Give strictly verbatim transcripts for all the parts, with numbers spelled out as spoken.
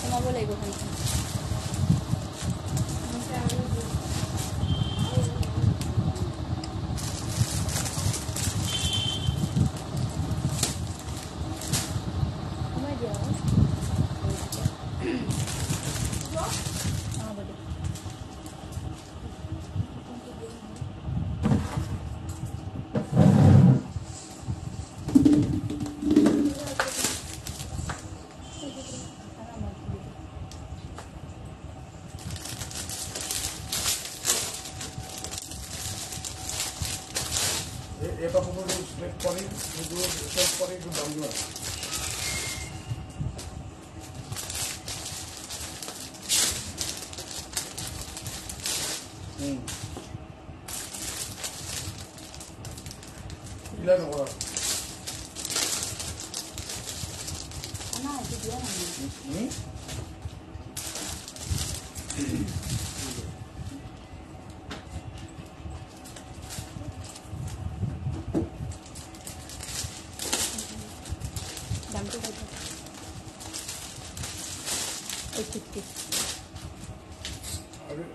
সোমাব লাগিব ফেনখন সোমাই দিয়া এটা পুরো স্প্রেড করে কিন্তু স্প্রেড করে একটু দাম দিবা হুম ইলা না বড় আনা আছে দিয়া না হুম দামটো কত eight fifty আরে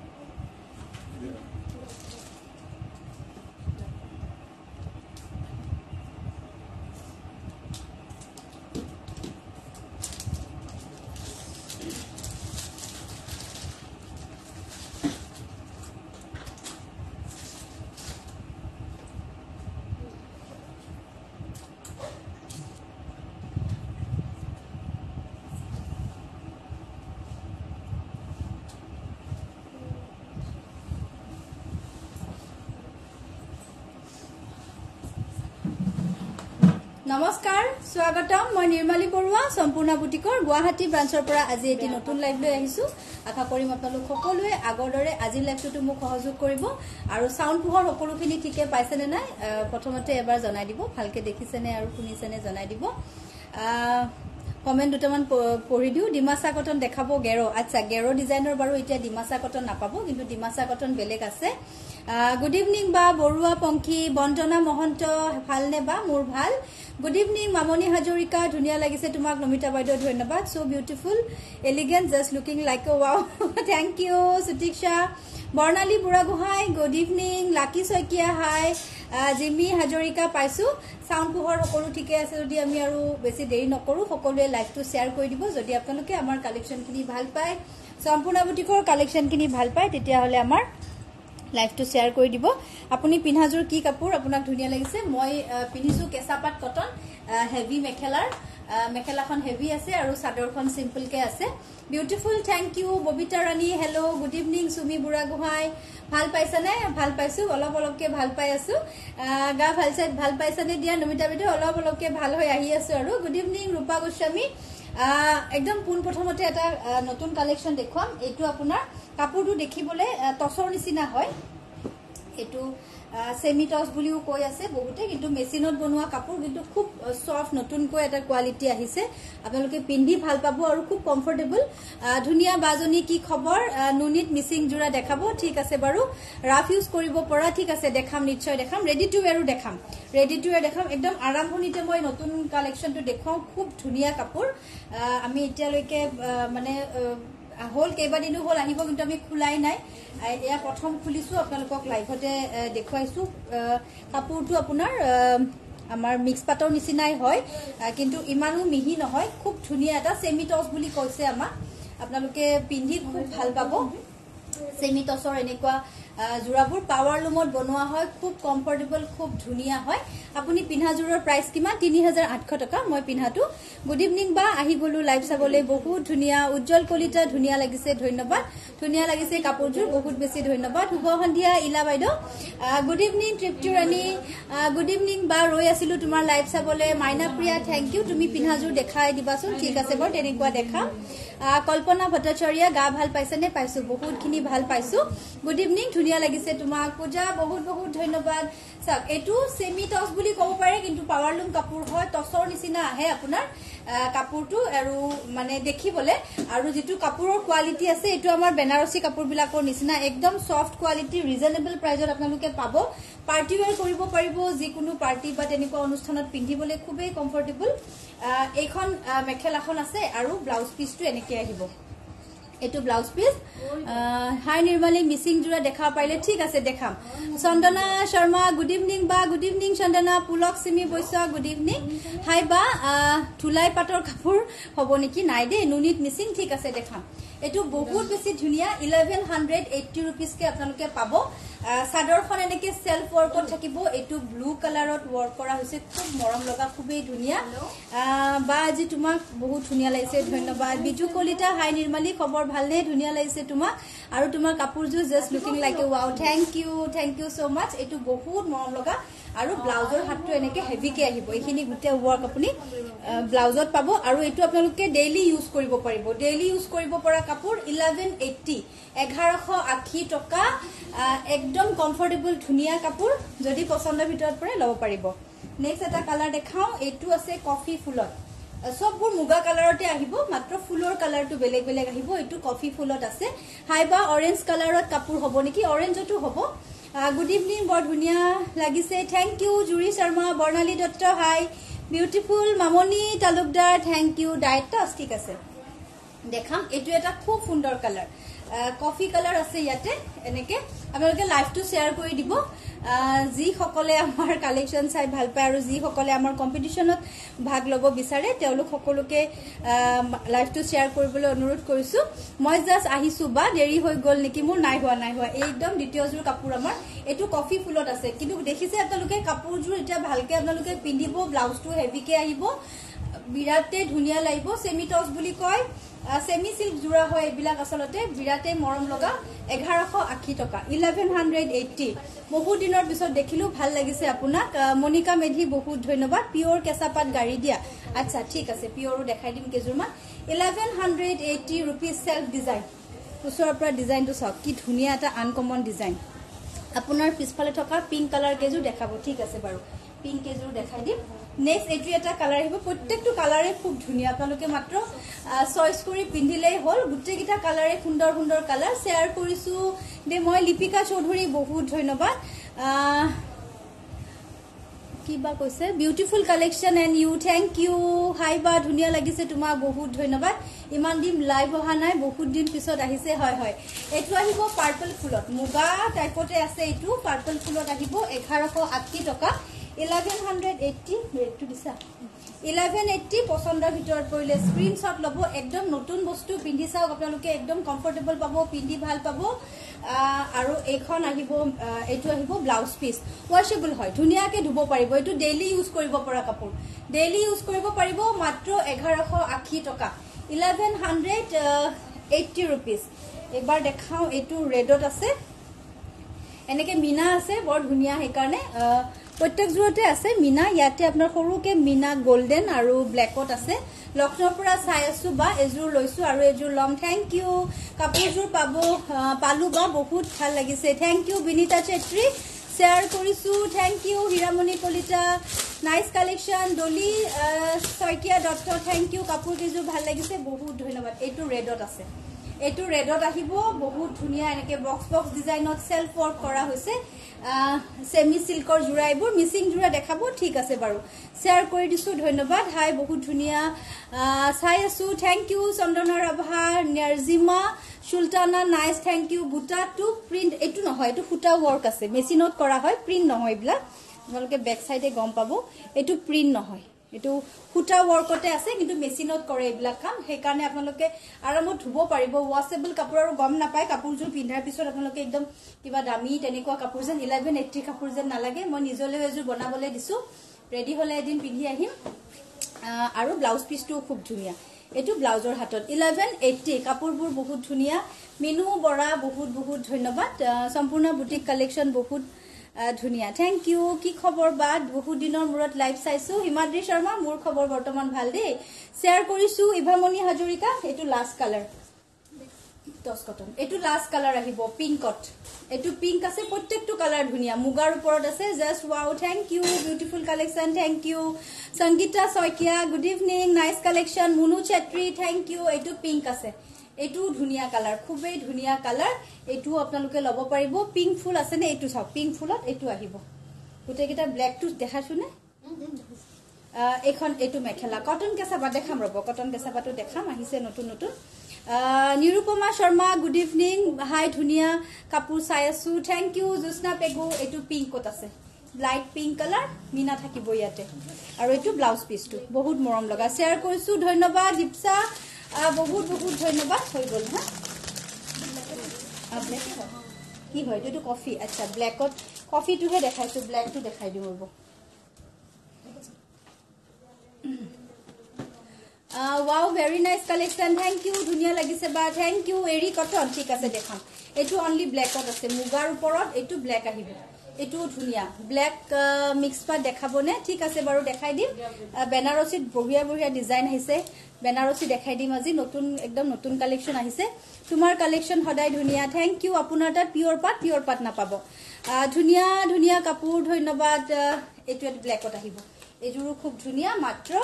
নমস্কাৰ স্বাগতম মই নিৰ্মালী বৰুৱা সম্পূৰ্ণ বুটিকৰ গুৱাহাটী ব্ৰাঞ্চৰ পৰা আজি এটি নতুন লাইভ লৈ আহিছো আশা কৰিম আপোনালোক সকলোৱে আগৰ দৰে আজি লাইভটো মোক সহযোগ কৰিব আৰু সাউণ্ড পোহৰ সকলোখিনি ঠিকে পাইছেনে নাই প্ৰথমতে এবাৰ জনাই দিব ভালকে দেখিছেনে আৰু শুনিছেনে জনাই দিব কমেন্ট দুটামান পঢ়ি দিও ডিমাসা কটন দেখাব গেৰো আচ্ছা গেৰো ডিজাইনৰ বাৰু এতিয়া ডিমাসা কটন নাপাব কিন্তু ডিমাসা কটন বেলেগ আছে গুড ইভিনিং বা বৰুৱা পংখী বন্দনা মহন্ত ভালনে বা মোৰ ভাল গুড ইভিনিং মামনি হাজৰিকা ধুনিয়া লাগিছে তোমাক নমিতা বাইদেউ ধন্যবাদ so beautiful elegant just looking like a wow thank you Sutiksha Barnali Buragohain good evening Lucky Saikia hi Jimmy Hazarika পাইছো সাউণ্ড পোহৰ সকলো ঠিকে আছে যদি আমি আৰু বেছি দেৰি নকৰো সকলোৱে লাইভটো শ্বেয়াৰ কৰি দিব যদি আপোনালোকে আমাৰ কালেকশনখিনি ভাল পায় সম্পূৰ্ণ বুটিকৰ কালেকশনখিনি ভাল পায় তেতিয়া হলে আমাৰ লাইভটো শ্বেয়াৰ কৰি দিব আপুনি পিনহাজুৰ কি কাপোৰ আপোনাক ধুনিয়া লাগিছে মই পিনিছো কেঁচাপাত কটন হেভি মেখেলাৰ মেখেলাখন হেভি আছে আৰু চাদৰখন সিম্পল কে আছে beautiful thank you Babita Rani hello good evening Sumi Buragohain ভাল পাইছানে ভাল পাইছো অলপ অলপকে ভাল পাই আছো গা ভাল চাই ভাল পাইছানে দিয়া নমিতা বাইদেউ অলপ অলপকে ভাল হৈ আহি আছো আৰু গুড ইভিনিং ৰূপা গোস্বামী একদম পোন প্ৰথমতে এটা নতুন কালেকশন দেখুৱাম এইটো আপোনাৰ কাপোৰটো দেখিবলে টছৰ নিচিনা হয় এটো সেমি টছ বুলিও কৈ আছে বহুতে কিন্তু মেচিনত বনোৱা কাপোৰ কিন্তু খুব সফট নতুন কৈ এটা কোৱালিটি আহিছে আপোনালোকে পিন্ধি ভাল পাব আৰু খুব কমফৰ্টেবল ধুনিয়া বাজনী কি খবৰ নুনিত মিসিং জোৰা দেখাবো ঠিক আছে বাৰু ৰাফ ইউজ কৰিব পৰা ঠিক আছে দেখাম নিশ্চয় দেখাম ৰেডি টু ওয়্যাৰো দেখাম ৰেডি টু ওয়্যাৰ দেখাম একদম আৰম্ভণিতে মই নতুন কালেকশনটো দেখাও খুব ধুনিয়া কাপোৰ আমি এতিয়ালৈকে মানে হোল কেইবাদিনো হল আহিব কিন্তু আমি খুলাই নাই এয়া প্ৰথম খুলিছো আপোনালোকক লাইভতে দেখুৱাইছো কাপোৰটো আপোনাৰ আমাৰ মিক্স পাটৰ নিচিনাই হয় কিন্তু ইমানো মিহি নহয় খুব ধুনিয়া এটা সেমি টছ বুলি কৈছে আমাক আপোনালোকে পিন্ধি খুব ভাল পাব সেমি টছৰ এনেকুৱা জোৰাবোৰ পাৱাৰ লুমত বনোৱা হয় খুব কমফৰ্টেবল খুব ধুনিয়া হয় আপুনি পিনহাজুৰৰ প্ৰাইস কিমান তিনি হাজাৰ আঠশ টকা মই পিনহাটো গুড ইভিনিং বা আহি গলো লাইভ চাবলৈ বহুত ধুনিয়া উজ্জ্বল কলিতা ধুনিয়া লাগিছে ধন্যবাদ ধুনিয়া লাগিছে কাপোৰজোৰ বহুত বেছি ধন্যবাদ শুভ সন্ধিয়া ইলা বাইদেউ good evening Tripti Rani good evening বা ৰৈ আছিলো তোমাৰ লাইভ চাবলৈ মাইনা প্ৰিয়া থ্যাংক ইউ তুমি পিনহাজুৰ দেখাই দিবাচোন ঠিক আছে বাৰু তেনেকুৱা দেখাম কল্পনা ভট্টাচাৰ্য গা ভাল পাইছানে পাইছো বহুতখিনি ভাল পাইছো গুড ইভিনিং ধুনিয়া লাগিছে তোমাক পূজা বহুত বহুত ধন্যবাদ সাক এটু সেমি টছ বুলি কব পাৰে কিন্তু পাৱাৰ লুম কাপোৰ হয় টছৰ নিচিনা আহে আপোনাৰ কাপোৰটো আৰু মানে দেখিবলে আৰু যেটো কাপোৰৰ কোৱালিটি আছে এটো আমাৰ বেনাৰসী কাপোৰ বিলাকৰ নিচিনা একদম সফট কোৱালিটি ৰিজনেবল প্ৰাইজত আপোনালোকে পাব পাৰ্টি ওয়্যাৰ কৰিব পাৰিব যিকোনো পাৰ্টি বা তেনেকুৱা অনুষ্ঠানত পিন্ধিবলে খুবেই কমফৰ্টেবল এইখন মেখেলাখন আছে আৰু ব্লাউজ পিচটো এনেকে আহিব এটো blouse piece hi Nirmali Mising জোৰা দেখা পাইলে ঠিক আছে দেখাম চন্দনা শৰ্মা গুড ইভিনিং বা good evening Chandana Pulak Simi Baishya good evening hi বা ধুলাই পাটৰ কাপোৰ হ'ব নেকি নাই দে নুনিত মিসিং ঠিক আছে দেখাম এটো বহুত বেছি ধুনিয়া eleven eighty rupees কে আপোনালোকে পাব সাদৰখন এনেকে সেলফ ওয়ার্কত থাকিব এটো ব্লু কালারত ওয়ার্ক কৰা হৈছে খুব মৰম লগা খুবেই ধুনিয়া বা আজি তোমাক বহুত ধুনিয়া লাগিছে ধন্যবাদ বিজু কলিতা হাই নিৰ্মলী খবৰ ভালনে ধুনিয়া লাগিছে তোমাক আৰু তোমাৰ কাপোৰজো just looking like a wow thank you thank you so much এটো বহুত মৰম লগা আৰু ব্লাউজৰ হাতটো এনেকে হেভি কে আহিব এইখিনি গুটে ওয়ার্ক আপুনি ব্লাউজত পাব আৰু এটো আপোনালোকে ডেইলি ইউজ কৰিব পাৰিব ডেইলি ইউজ কৰিব পৰা কাপোৰ eleven eighty eleven eighty টকা একদম কমফৰ্টেবল ধুনিয়া কাপোৰ যদি পছন্দৰ ভিতৰত পৰে লব পাৰিব নেক্সট এটা কালাৰ দেখাও এটো আছে কফি ফুলত সববোৰ মুগা কালাৰতে আহিব মাত্ৰ ফুলৰ কালাৰটো বেলেগ বেলেগ আহিব এটো কফি ফুলত আছে হাইবা অৰেঞ্জ কালাৰত কাপোৰ হ'ব নেকি অৰেঞ্জটো হ'ব গুড ইভিনিং বৰ ধুনিয়া লাগিছে thank you Juri Sharma Barnali Dutta hi beautiful Mamoni Talukdar thank you ডাইটস ঠিক আছে দেখাম এটো এটা খুব সুন্দৰ কালাৰ কফি কালাৰ আছে ইয়াতে এনেকে আপোনালোকে লাইভটো শেয়াৰ কৰি দিব জি সকলে আমাৰ কালেকশন চাই ভাল পায় আৰু জি সকলে আমাৰ কম্পিটিশনত ভাগ লব বিচাৰে তেওঁলোক সকলোকে লাইভটো শেয়াৰ কৰিবলৈ অনুৰোধ কৰিছো মই জাস্ট আহিছো বা দেৰি হৈ গল নেকি মোৰ নাই হোৱা নাই হোৱা একদম দ্বিতীয়জোৰ কাপোৰ আমাৰ এটো কফি ফুলত আছে কিন্তু দেখিছে আপোনালোকে কাপোৰজোৰ এটা ভালকে আপোনালোকে পিন্ধিব ব্লাউজটো হেভিকে আহিব বিৰাতে ধুনিয়া লাগিব সেমি টস বুলি কয় সেমি সিল্ক জোৰা হয় এবিলাক আসলতে বিৰাতে মৰম লগা eleven eighty টকা eleven eighty বহু দিনৰ পিছত দেখিলো ভাল লাগিছে আপোনাক মনিকা মেধি বহুত ধন্যবাদ পিওর কেঁচাপাত গাড়ী দিয়া আচ্ছা ঠিক আছে পিওরও দেখাই দিম কেজুৰমান eleven eighty rupees self design ওচৰৰ পৰা ডিজাইনটো চাওক কি ধুনিয়া এটা আনকমন ডিজাইন আপোনাৰ পিছফালে থকা পিংক কালাৰ কেজু দেখাব ঠিক আছে বাৰু পিংক কেজু দেখাই দিম নেক্সট এটো এটা কালাৰ আহিব প্ৰত্যেকটো কালাৰে খুব ধুনিয়া আপোনালোকে মাত্ৰ চয়েস কৰি পিন্ধিলেই হল গুটেকিটা কালাৰে সুন্দৰ সুন্দৰ কালাৰ শেয়াৰ কৰিছো দে মই লিপিকা চৌধুৰী বহুত ধন্যবাদ কিবা কৈছে beautiful collection and you thank you hi বা ধুনিয়া লাগিছে তোমাক বহুত ধন্যবাদ ইমান দিন লাইভ অহা নাই বহুত দিন পিছত আহিছে হয় হয় এটো আহিব পার্পল ফুলত মুগা টাইপতে আছে এটো পার্পল ফুলত আহিব eleven eighty টকা eleven eighty ৰেটটো দিছা eleven eighty পছন্দৰ ভিতৰত পৰিলে স্ক্ৰিনশ্বট লব একদম নতুন বস্তু পিন্ধি চাওক আপোনালোকে একদম কমফৰ্টেবল পাব পিন্ধি ভাল পাব আৰু এইখন আহিব এটো আহিব ব্লাউজ পিস ওয়াশেবল হয় ধুনিয়াকে ধুব পাৰিব এটো ডেইলি ইউজ কৰিব পৰা কাপোৰ ডেইলি ইউজ কৰিব পাৰিব মাত্ৰ eleven eighty টকা eleven eighty rupees এবাৰ দেখাও এটো ৰেডত আছে এনেকে মিনা আছে বৰ ধুনিয়া হে কাৰণে প্ৰত্যেক জোৰতে আছে মিনা ইয়াতে আপোনাৰ সৰুকে মিনা গোল্ডেন আৰু ব্ল্যাকত আছে লক্ষ্ণৌৰ পৰা চাই আছো বা এজোৰ লৈছো আৰু এজোৰ লম থ্যাংক ইউ কাপোৰজোৰ পাব পালু বা বহুত ভাল লাগিছে thank you Binita Chetry share কৰিছো thank you Hiramoni Kalita nice collection Dolly Saikia Dutta thank you কাপোৰ কেজোৰ ভাল লাগিছে বহুত ধন্যবাদ এটো ৰেডত আছে এটো ৰেডত আহিব বহুত ধুনিয়া এনেকে বক্স বক্স ডিজাইনত সেলফ ওয়ার্ক কৰা হৈছে সেমি সিল্কৰ জোৰাইবোৰ মিসিং জোৰা দেখাবো ঠিক আছে বাৰু শেয়াৰ কৰি দিছো ধন্যবাদ হাই বহুত ধুনিয়া চাই আছো thank you Chandana Rabha Narjima Sultana nice thank you বুটা টু প্ৰিন্ট এটো নহয় এটো ফুটা ওয়ার্ক আছে মেচিনত কৰা হয় প্ৰিন্ট নহয় ইবলা আপোনালোকে বেক সাইডে গম পাবো এটো প্ৰিন্ট নহয় এটো ফুটা ওয়ার্কতে আছে কিন্তু মেচিনত কৰে ইবলা কাম সেই কাৰণে আপোনালোকে আৰামত ধুব পাৰিব ওয়াশেবল কাপোৰ আৰু গম নাপায় কাপোৰজোৰ পিন্ধাৰ পিছত আপোনালোকে একদম কিবা দামী তেনেকুৱা কাপোৰ যেন eleven eighty কাপোৰ যেন নালাগে মই নিজলে এজোৰ বনাবলৈ দিছো ৰেডি হলে এদিন পিন্ধি আহিম আৰু ব্লাউজ পিসটো খুব ধুনিয়া এটো ব্লাউজৰ হাতত eleven eighty কাপোৰবোৰ বহুত ধুনিয়া মিনু বৰা বহুত বহুত ধন্যবাদ সম্পূৰ্ণ বুটিক কালেকশন বহুত ধুনিয়া থ্যাংক ইউ কি খবৰ বাদ বহুত দিনৰ মূৰত লাইভ চাইছো হিমাদ্ৰী শৰ্মা মোৰ খবৰ বৰ্তমান ভাল দে শেয়াৰ কৰিছো ইভামণি হাজৰিকা এটো লাস্ট কালাৰ টস কটন এটো লাস্ট কালাৰ আহিব পিংকত এটো পিংক আছে প্ৰত্যেকটো কালাৰ ধুনিয়া মুগাৰ ওপৰত আছে just wow thank you beautiful collection thank you Sangeeta Saikia good evening nice collection Munu Chetri thank you এটো পিংক আছে এটো ধুনিয়া কালাৰ খুবেই ধুনিয়া কালাৰ এটো আপোনালোকে লব পাৰিব পিংক ফুল আছে নে এটো চাও পিংক ফুলত এটো আহিব গুটেকিটা ব্ল্যাক টু দেখাছু নে এখন এইটো মেখেলা কটন কেঁচাপা দেখাম ৰব কটন কেঁচাপাটো দেখাম আহিছে নতুন নতুন Nirupama Sharma good evening hi ধুনিয়া কাপোৰ চাই আছো থ্যাংক ইউ জুস্না পেগু এইটো পিংকত আছে লাইট পিংক কালাৰ মিনা থাকিব ইয়াতে আৰু এইটো ব্লাউজ পিসটো বহুত মৰম লগা শেয়াৰ কৰিছো ধন্যবাদ দীপসা বহুত বহুত ধন্যবাদ হৈ গল হা ব্লেক কি হয় এইটো কফি আচ্ছা ব্লেকত কফিটোহে দেখাইছো ব্লেকটো দেখাই দিও ৰব Uh, wow, very nice collection. Thank you. Dunia lagi seba. Thank you. Eri cotton. Thik ase dekham. Etu only black ot ase. Mugar uporot etu black ahibo. Etu dunia. Black uh, mix pa dekhabo ne. Thik ase baru dekhai dim. Uh, Benarosi bohia bohia design ahise. Benarosi dekhai dim aji notun ekdom notun collection ahise. Tumar collection hodai dunia. Thank you. Apunar tat pure pat pure pat na pabo. Uh, dunia dunia kapur dhonnobad. Uh, etu et black ot ahibo. Ejuru khub dunia matro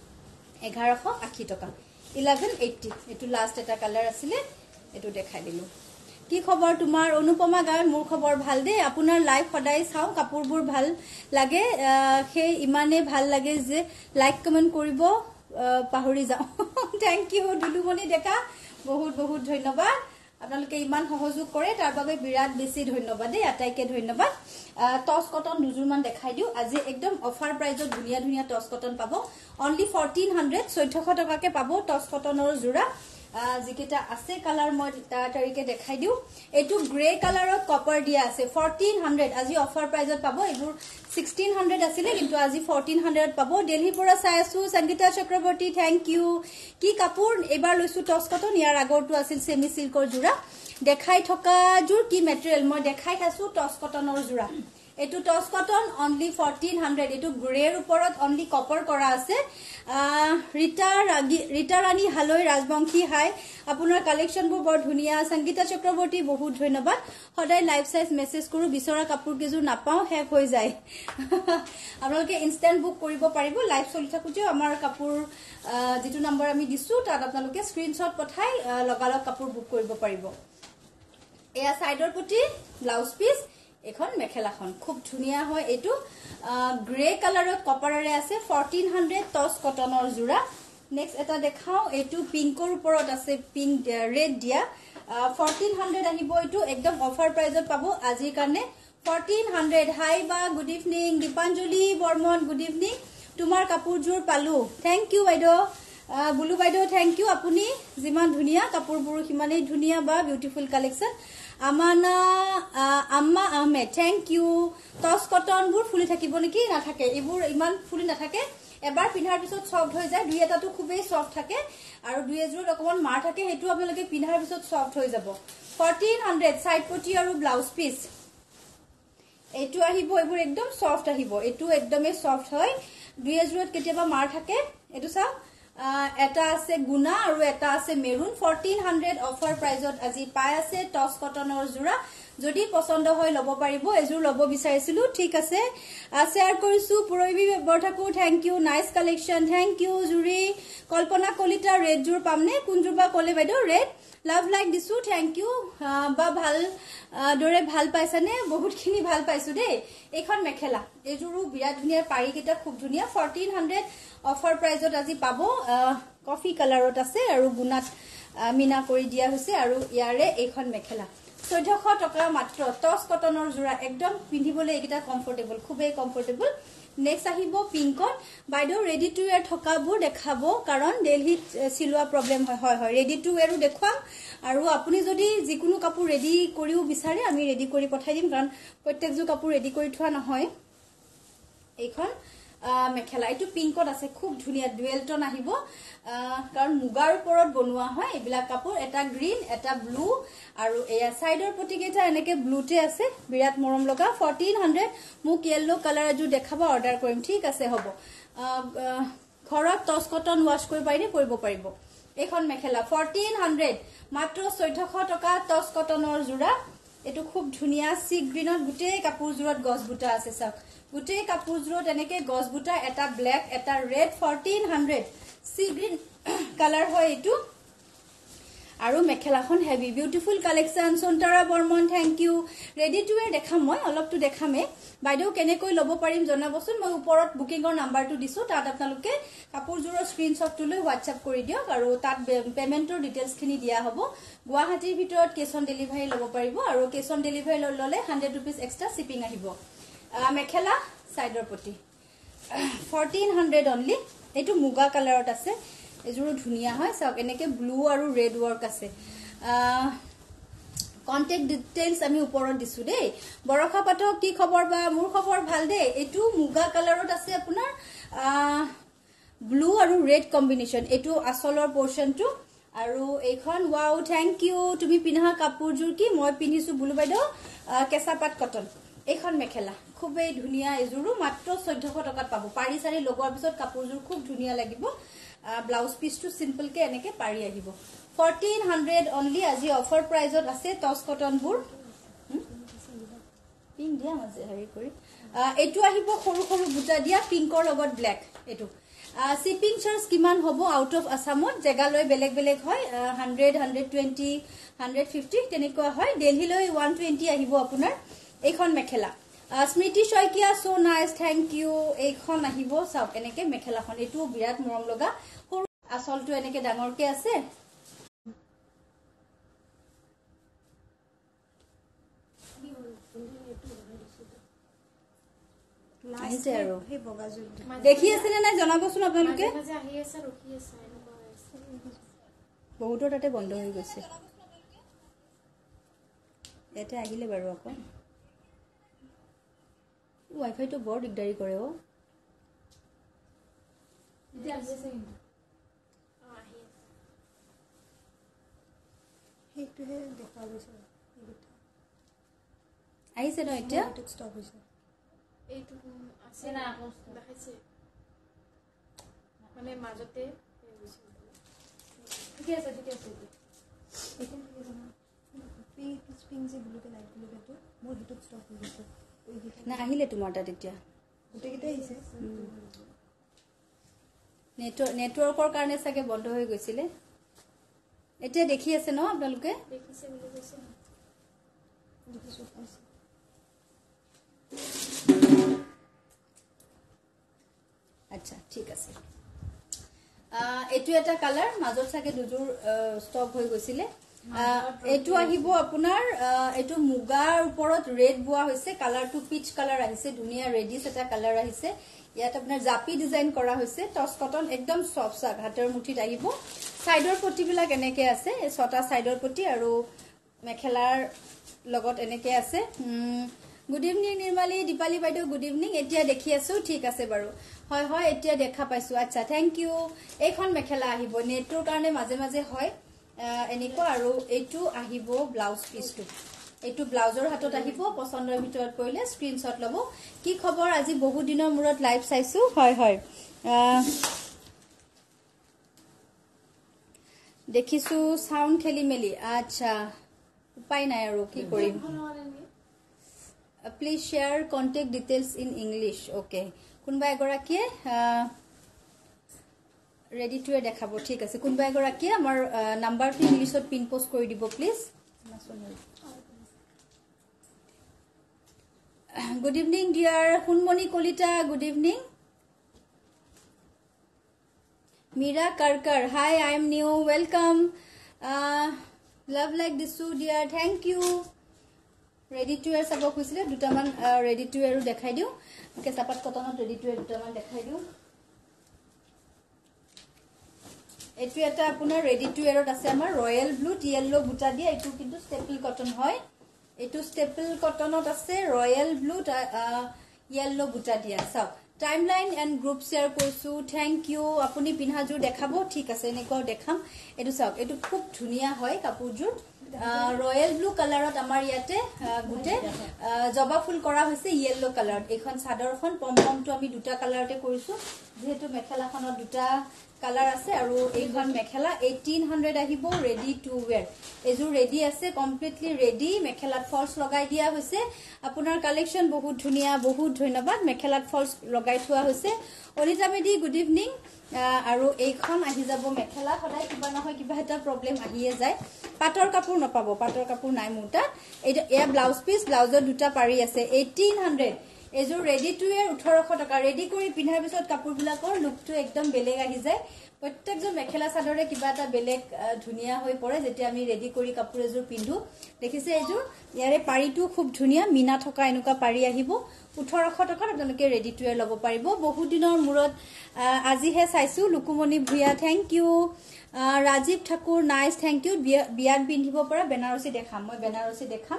এঘাৰশ আশী টকা eleven eighty এটো last এটা colour আছিল এটো দেখাই দিলো কি খবৰ তোমাৰ অনুপমা গায় মোৰ খবৰ ভাল দে আপোনাৰ লাইভ সদাই চাও কাপোৰবোৰ ভাল লাগে হে ইমানে ভাল লাগে যে লাইক কমেন্ট কৰিব পাহৰি যাও থ্যাংক ইউ দুলুমনি ডেকা বহুত বহুত ধন্যবাদ আপোনালোকে ইমান সহযোগ কৰে তাৰ বাবে বিৰাট বেছি ধন্যবাদ দে আটাইকে ধন্যবাদ টস কটন দুজুৰমান দেখাই দিও আজি একদম অফাৰ প্ৰাইজত ধুনিয়া ধুনিয়া টস কটন পাবো only fourteen hundred চৈধ্যশ টকাকে পাবো টস কটনৰ জোৰা জিকেটা আছে কালাৰ মই তাৰিকে দেখাই দিও এটো গ্ৰে কালাৰত কপাৰ দিয়া আছে fourteen hundred আজি অফাৰ প্ৰাইজত পাবো এবোৰ sixteen hundred আছিল কিন্তু আজি fourteen hundred পাবো দিল্লী পৰা চাই আছো সংগীতা চক্ৰৱৰ্তী থ্যাংক ইউ কি কাপোৰ এবাৰ লৈছো টস কটন ইয়াৰ আগৰটো আছিল সেমি সিল্কৰ জোৰা দেখাই থকা জোৰ কি মেটেৰিয়েল মই দেখাই আছো টস কটনৰ জোৰা এটো টস কটন only fourteen hundred এটো গ্ৰেৰ ওপৰত only কপাৰ কৰা আছে ৰিটা ৰিটা ৰাণী হালৈ ৰাজবংশী হাই আপোনাৰ কালেকশনবোৰ বৰ ধুনিয়া সংগীতা চক্ৰৱৰ্তী বহুত ধন্যবাদ সদায় লাইভ সাইজ মেসেজ কৰো বিচৰা কাপোৰ কেজু নাপাও হেক হৈ যায় আপোনালোকে ইনস্ট্যান্ট বুক কৰিব পাৰিব লাইভ চলি থাকুতে আমাৰ কাপোৰ যেটো নম্বৰ আমি দিছো তাত আপোনালোকে স্ক্ৰিনশ্বট পঠাই লগালগ কাপোৰ বুক কৰিব পাৰিব এয়া সাইডৰ পটি ব্লাউজ পিস এখন মেখেলাখন খুব ধুনিয়া হয় এটো গ্ৰে কালাৰত কপাৰৰে আছে fourteen hundred টস কটনৰ জোৰা নেক্সট এটা দেখাও এটো পিংকৰ ওপৰত আছে পিংক ৰেড দিয়া fourteen hundred আহিব এটো একদম অফাৰ প্ৰাইজত পাবো আজিৰ কাৰণে fourteen hundred হাই বা good evening Dipanjali Barman good evening তোমাৰ কাপোৰজোৰ পালো থ্যাংক ইউ বাইদেউ বুলু বাইদেউ থ্যাংক ইউ আপুনি যিমান ধুনিয়া কাপোৰবোৰ কিমানেই ধুনিয়া বা beautiful collection Amana Amma Ahmed thank you টস কটন বুৰ ফুলি থাকিব নেকি না থাকে এবোৰ ইমান ফুলি না থাকে এবাৰ পিন্ধাৰ পিছত সফট হৈ যায় দুই এটাটো খুবেই সফট থাকে আৰু দুই এজোৰ অকমান মাৰ থাকে হেতু আপোনালোকে পিন্ধাৰ পিছত সফট হৈ যাব fourteen hundred সাইড পটি আৰু ব্লাউজ পিস এটো আহিব এবোৰ একদম সফট আহিব এটো একদমই সফট হয় দুই এজোৰত কেতিয়াবা মাৰ থাকে এটো চাও এটা আছে গুনা আৰু এটা আছে মেৰুন fourteen hundred অফাৰ প্ৰাইজত আজি পাই আছে টস কটনৰ জোৰা যদি পছন্দ হয় লব পাৰিব এজোৰ লব বিচাৰিছিলো ঠিক আছে শেয়াৰ কৰিছো Purabi Borthakur thank you nice collection thank you Juri Kalpana Kalita red জোৰ পামনে কোন জোৰবা কলে বাইদেউ ৰেড লাভ লাইক দিছো থ্যাংক ইউ বা ভাল দৰে ভাল পাইছানে বহুতখিনি ভাল পাইছো দেই এখন মেখেলা এজোৰো বিৰাট ধুনিয়া পাৰি কিটা খুব ধুনিয়া fourteen hundred অফাৰ প্ৰাইজত আজি পাবো কফি কালাৰত আছে আৰু গুনাত মিনা কৰি দিয়া হৈছে আৰু ইয়াৰে এখন মেখেলা চৈধ্যশ টকা মাত্ৰ টস কটনৰ জোৰা একদম পিন্ধিবলৈ একিটা কমফৰ্টেবল খুবেই কমফৰ্টেবল নেক্সট আহিব পিংকত বাইদেউ ৰেডি টু ওয়্যাৰ থকাবোৰ দেখাবো কাৰণ দিল্লীত সিলোৱা প্ৰবলেম হয় হয় হয় ৰেডি টু ওয়্যাৰো দেখুৱাম আৰু আপুনি যদি যিকোনো কাপোৰ ৰেডি কৰিও বিচাৰে আমি ৰেডি কৰি পঠাই দিম কাৰণ প্ৰত্যেকজো কাপোৰ ৰেডি কৰি থোৱা নহয় এইখন মেখেলা এটো পিংকত আছে খুব ধুনিয়া ডুৱেল টোন আহিব কাৰণ মুগাৰ ওপৰত বনোৱা হয় এবিলা কাপোৰ এটা গ্ৰীন এটা ব্লু আৰু এয়া সাইডৰ পটিকেটা এনেকে ব্লুতে আছে বিৰাট মৰম লগা fourteen hundred মোক ইয়েলো কালাৰ এজু দেখাবা অৰ্ডাৰ কৰিম ঠিক আছে হ'ব ঘৰত টস কটন ওয়াশ কৰি পাৰিনে কৰিব পাৰিব এখন মেখেলা fourteen hundred মাত্ৰ চৈধ্যশ টকা টস কটনৰ জোৰা এটো খুব ধুনিয়া সি গ্ৰীনত গুটে কাপোৰজোৰত গছ বুটা আছে চাওক গুটে কাপোৰজোৰত এনেকে গছ বুটা এটা ব্ল্যাক এটা red fourteen hundred sea green colour হয় এটো আৰু মেখেলাখন heavy beautiful collection Santara Barman thank you ready to wear দেখাম মই অলপটো দেখামে বাইদেউ কেনেকৈ লব পাৰিম জনাবচোন মই ওপৰত বুকিংৰ নাম্বাৰটো দিছো তাত আপোনালোকে কাপোৰজোৰৰ স্ক্ৰিনশ্বটটো লৈ WhatsApp কৰি দিয়ক আৰু তাত পেমেন্টৰ ডিটেইলছ খিনি দিয়া হ'ব গুৱাহাটীৰ ভিতৰত কেছ অন ডেলিভাৰী লব পাৰিব আৰু কেছ অন ডেলিভাৰী ললে হাণ্ড্ৰেড ৰুপিজ এক্সট্ৰা শিপিং আহিব মেখেলা সাইডৰ পটি ফৰ্টিন হাণ্ড্ৰেড অনলি এইটো মুগা কালাৰত আছে এজোৰো ধুনিয়া হয় সব এনেকে ব্লু আৰু ৰেড ওয়ার্ক আছে কন্টাক্ট ডিটেইলছ আমি ওপৰত দিছো দেই বৰখা পাঠক কি খবৰ বা মোৰ খবৰ ভাল দেই এইটো মুগা কালাৰত আছে আপোনাৰ ব্লু আৰু ৰেড কম্বিনেশন এইটো আসলৰ পোৰ্শনটো আৰু এইখন ওয়াও থ্যাংক ইউ তুমি পিন্ধা কাপোৰজোৰ কি মই পিন্ধিছো বুলু বাইদেউ কেঁচাপাত কটন এইখন মেখেলা খুবেই ধুনিয়া এজোৰো মাত্ৰ চৈধ্যশ টকাত পাব পাৰি সাৰি লগোৱাৰ পিছত কাপোৰজোৰ খুব ধুনিয়া লাগিব ব্লাউজ পিসটো সিম্পল কে এনেকে পাৰি আহিব ফৰ্টিন হাণ্ড্ৰেড অনলি আজি অফাৰ প্ৰাইজত আছে টস কটন বুৰ পিংক দিয়া আছে হেৰি কৰি এটো আহিব সৰু সৰু বুটা দিয়া পিংকৰ লগত ব্ল্যাক এটো শিপিং চাৰ্জ কিমান হ'ব আউট অফ আসামত জেগা লৈ বেলেগ বেলেগ হয় hundred hundred twenty hundred fifty তেনেকুৱা হয় দিল্লী লৈ ওৱান টুৱেণ্টি আহিব আপোনাৰ এইখন মেখেলা Smriti Saikia so nice thank you এইখন আহিব সব এনেকে মেখেলাখন এটো বিৰাট মৰম লগা সৰু আসলটো এনেকে ডাঙৰকে আছে আহিছে আৰু হে বগাজু দেখি আছে না জনাবচোন আপোনালোকে মাজে আহি আছে ৰখি আছে বহুতো তাতে বন্ধ হৈ গৈছে এটা আহিলে বাৰু আকৌ ওয়াইফাই তো বৰ দিগদাৰি কৰে ও এতিয়া আছে কিন্তু আ আহি আছে হেটো হে দেখা গৈছে আহিছে ন এতিয়া ষ্টপ হৈছে এইটো আছে না দেখাইছে মানে মাজতে ঠিক আছে ঠিক আছে এখন কি জানা পি পিং যে ব্লু কে লাইট ব্লু কে তো মোৰ হিটো ষ্টপ হৈ গৈছে না আহিলে তোমাৰ তাত এতিয়া গুটেকিটা আহিছে নেটৱৰ্ক নেটৱৰ্কৰ কাৰণে সাকে বন্ধ হৈ গৈছিলে এতিয়া দেখি আছে ন আপোনালোকে দেখিছে বুলি কৈছে দেখিছো আছে আচ্ছা ঠিক আছে এটো এটা কালাৰ মাজত সাকে দুজোৰ ষ্টপ হৈ গৈছিলে এটো আহিব আপোনাৰ এটো মুগাৰ ওপৰত ৰেড বুয়া হৈছে কালাৰটো পিচ কালাৰ আহিছে ধুনিয়া ৰেডিছ এটা কালাৰ আহিছে ইয়াত আপোনাৰ জাপি ডিজাইন কৰা হৈছে টস কটন একদম সফট সাক হাতৰ মুঠিত আহিব সাইডৰ পটিবিলাক এনেকে আছে ছটা সাইডৰ পটি আৰু মেখেলাৰ লগত এনেকে আছে গুড ইভিনিং নিৰ্মালী দীপালি বাইদেউ গুড ইভিনিং এতিয়া দেখি আছো ঠিক আছে বাৰু হয় হয় এতিয়া দেখা পাইছো আচ্ছা থ্যাংক ইউ এইখন মেখেলা আহিব নেটৰ কাৰণে মাজে মাজে হয় এনেকুৱা আৰু এইটো আহিব ব্লাউজ পিসটো এইটো ব্লাউজৰ হাতত আহিব পছন্দৰ ভিতৰত পৰিলে স্ক্ৰিনশ্বট লব কি খবৰ আজি বহু দিনৰ মূৰত লাইভ চাইছো হয় হয় দেখিছো সাউন্ড খেলি মেলি আচ্ছা উপায় নাই আৰু কি কৰিম please share contact details in English okay কোনবা এগৰাকীয়ে ৰেডি টু দেখাবো ঠিক আছে কোনবা এগৰাকী আমাৰ নাম্বাৰটো ইংলিছত পিন পোষ্ট কৰি দিব please good evening dear Hunmoni Kalita good evening Meera Karkar hi I am new welcome love like দিছো dear thank you ready to wear চাব খুজিলে দুটামান ৰেডি টু এৰো দেখাই দিও কেঁচাপাত কটনত ৰেডি টু এৰ দুটামান দেখাই দিও এটো এটা আপোনাৰ ৰেডি টু এৰত আছে আমাৰ ৰয়েল ব্লু য়েলো বুটা দিয়া এটো কিন্তু ষ্টেপল কটন হয় এটো ষ্টেপল কটনত আছে ৰয়েল ব্লু য়েলো বুটা দিয়া চাও টাইমলাইন এন্ড গ্ৰুপ শেয়াৰ কৰিছো থ্যাংক ইউ আপুনি পিন্হাজোৰ দেখাবো ঠিক আছে এনেকৈ দেখাম এটো চাওক এটো খুব ধুনিয়া হয় কাপোৰজোৰ ৰয়েল ব্লু কালাৰত আমাৰ ইয়াতে গুটে জবা ফুল কৰা হৈছে ইয়েলো কালাৰত এইখন চাদৰখন পমপমটো আমি দুটা কালাৰতে কৰিছো যেহেতু মেখেলাখনত দুটা কালাৰ আছে আৰু এইখন মেখেলা eighteen hundred আহিব ৰেডি টু ওয়্যাৰ এজু ৰেডি আছে কমপ্লিটলি ৰেডি মেখেলাত ফলস লগাই দিয়া হৈছে আপোনাৰ কালেকশন বহুত ধুনিয়া বহুত ধন্যবাদ মেখেলাত ফলস লগাই থোৱা হৈছে অনিতা মেডি গুড ইভিনিং আৰু এইখন আহি যাব মেখেলা সদায় কিবা নহয় কিবা এটা প্ৰবলেম আহিয়ে যায় পাটৰ কাপোৰ নপাব পাটৰ কাপোৰ নাই মোটা এটা এয়া ব্লাউজ পিস ব্লাউজৰ দুটা পাৰি আছে eighteen hundred এজু ready to wear eighteen hundred টকা ৰেডি কৰি পিন্ধাৰ পিছত কাপোৰ বিলাকৰ লুকটো একদম বেলেগ আহি যায় প্ৰত্যেকজন মেখেলা চাদৰে কিবা এটা বেলেগ ধুনিয়া হৈ পৰে যেতিয়া আমি ৰেডি কৰি কাপোৰ এজুৰ পিন্ধো দেখিছে এজুৰ ইয়াৰে পাৰিটো খুব ধুনিয়া মিনা থকা এনেকুৱা পাৰি আহিব eighteen hundred টকা আপোনালোকে ৰেডি টু ওয়্যাৰ ল'ব পাৰিব বহুত দিনৰ মূৰত আজিহে চাইছো Lukumoni Bhuyan thank you Rajiv Thakur nice thank you বিয়াত পিন্ধিব পৰা বেনাৰসী দেখাম মই বেনাৰসী দেখাম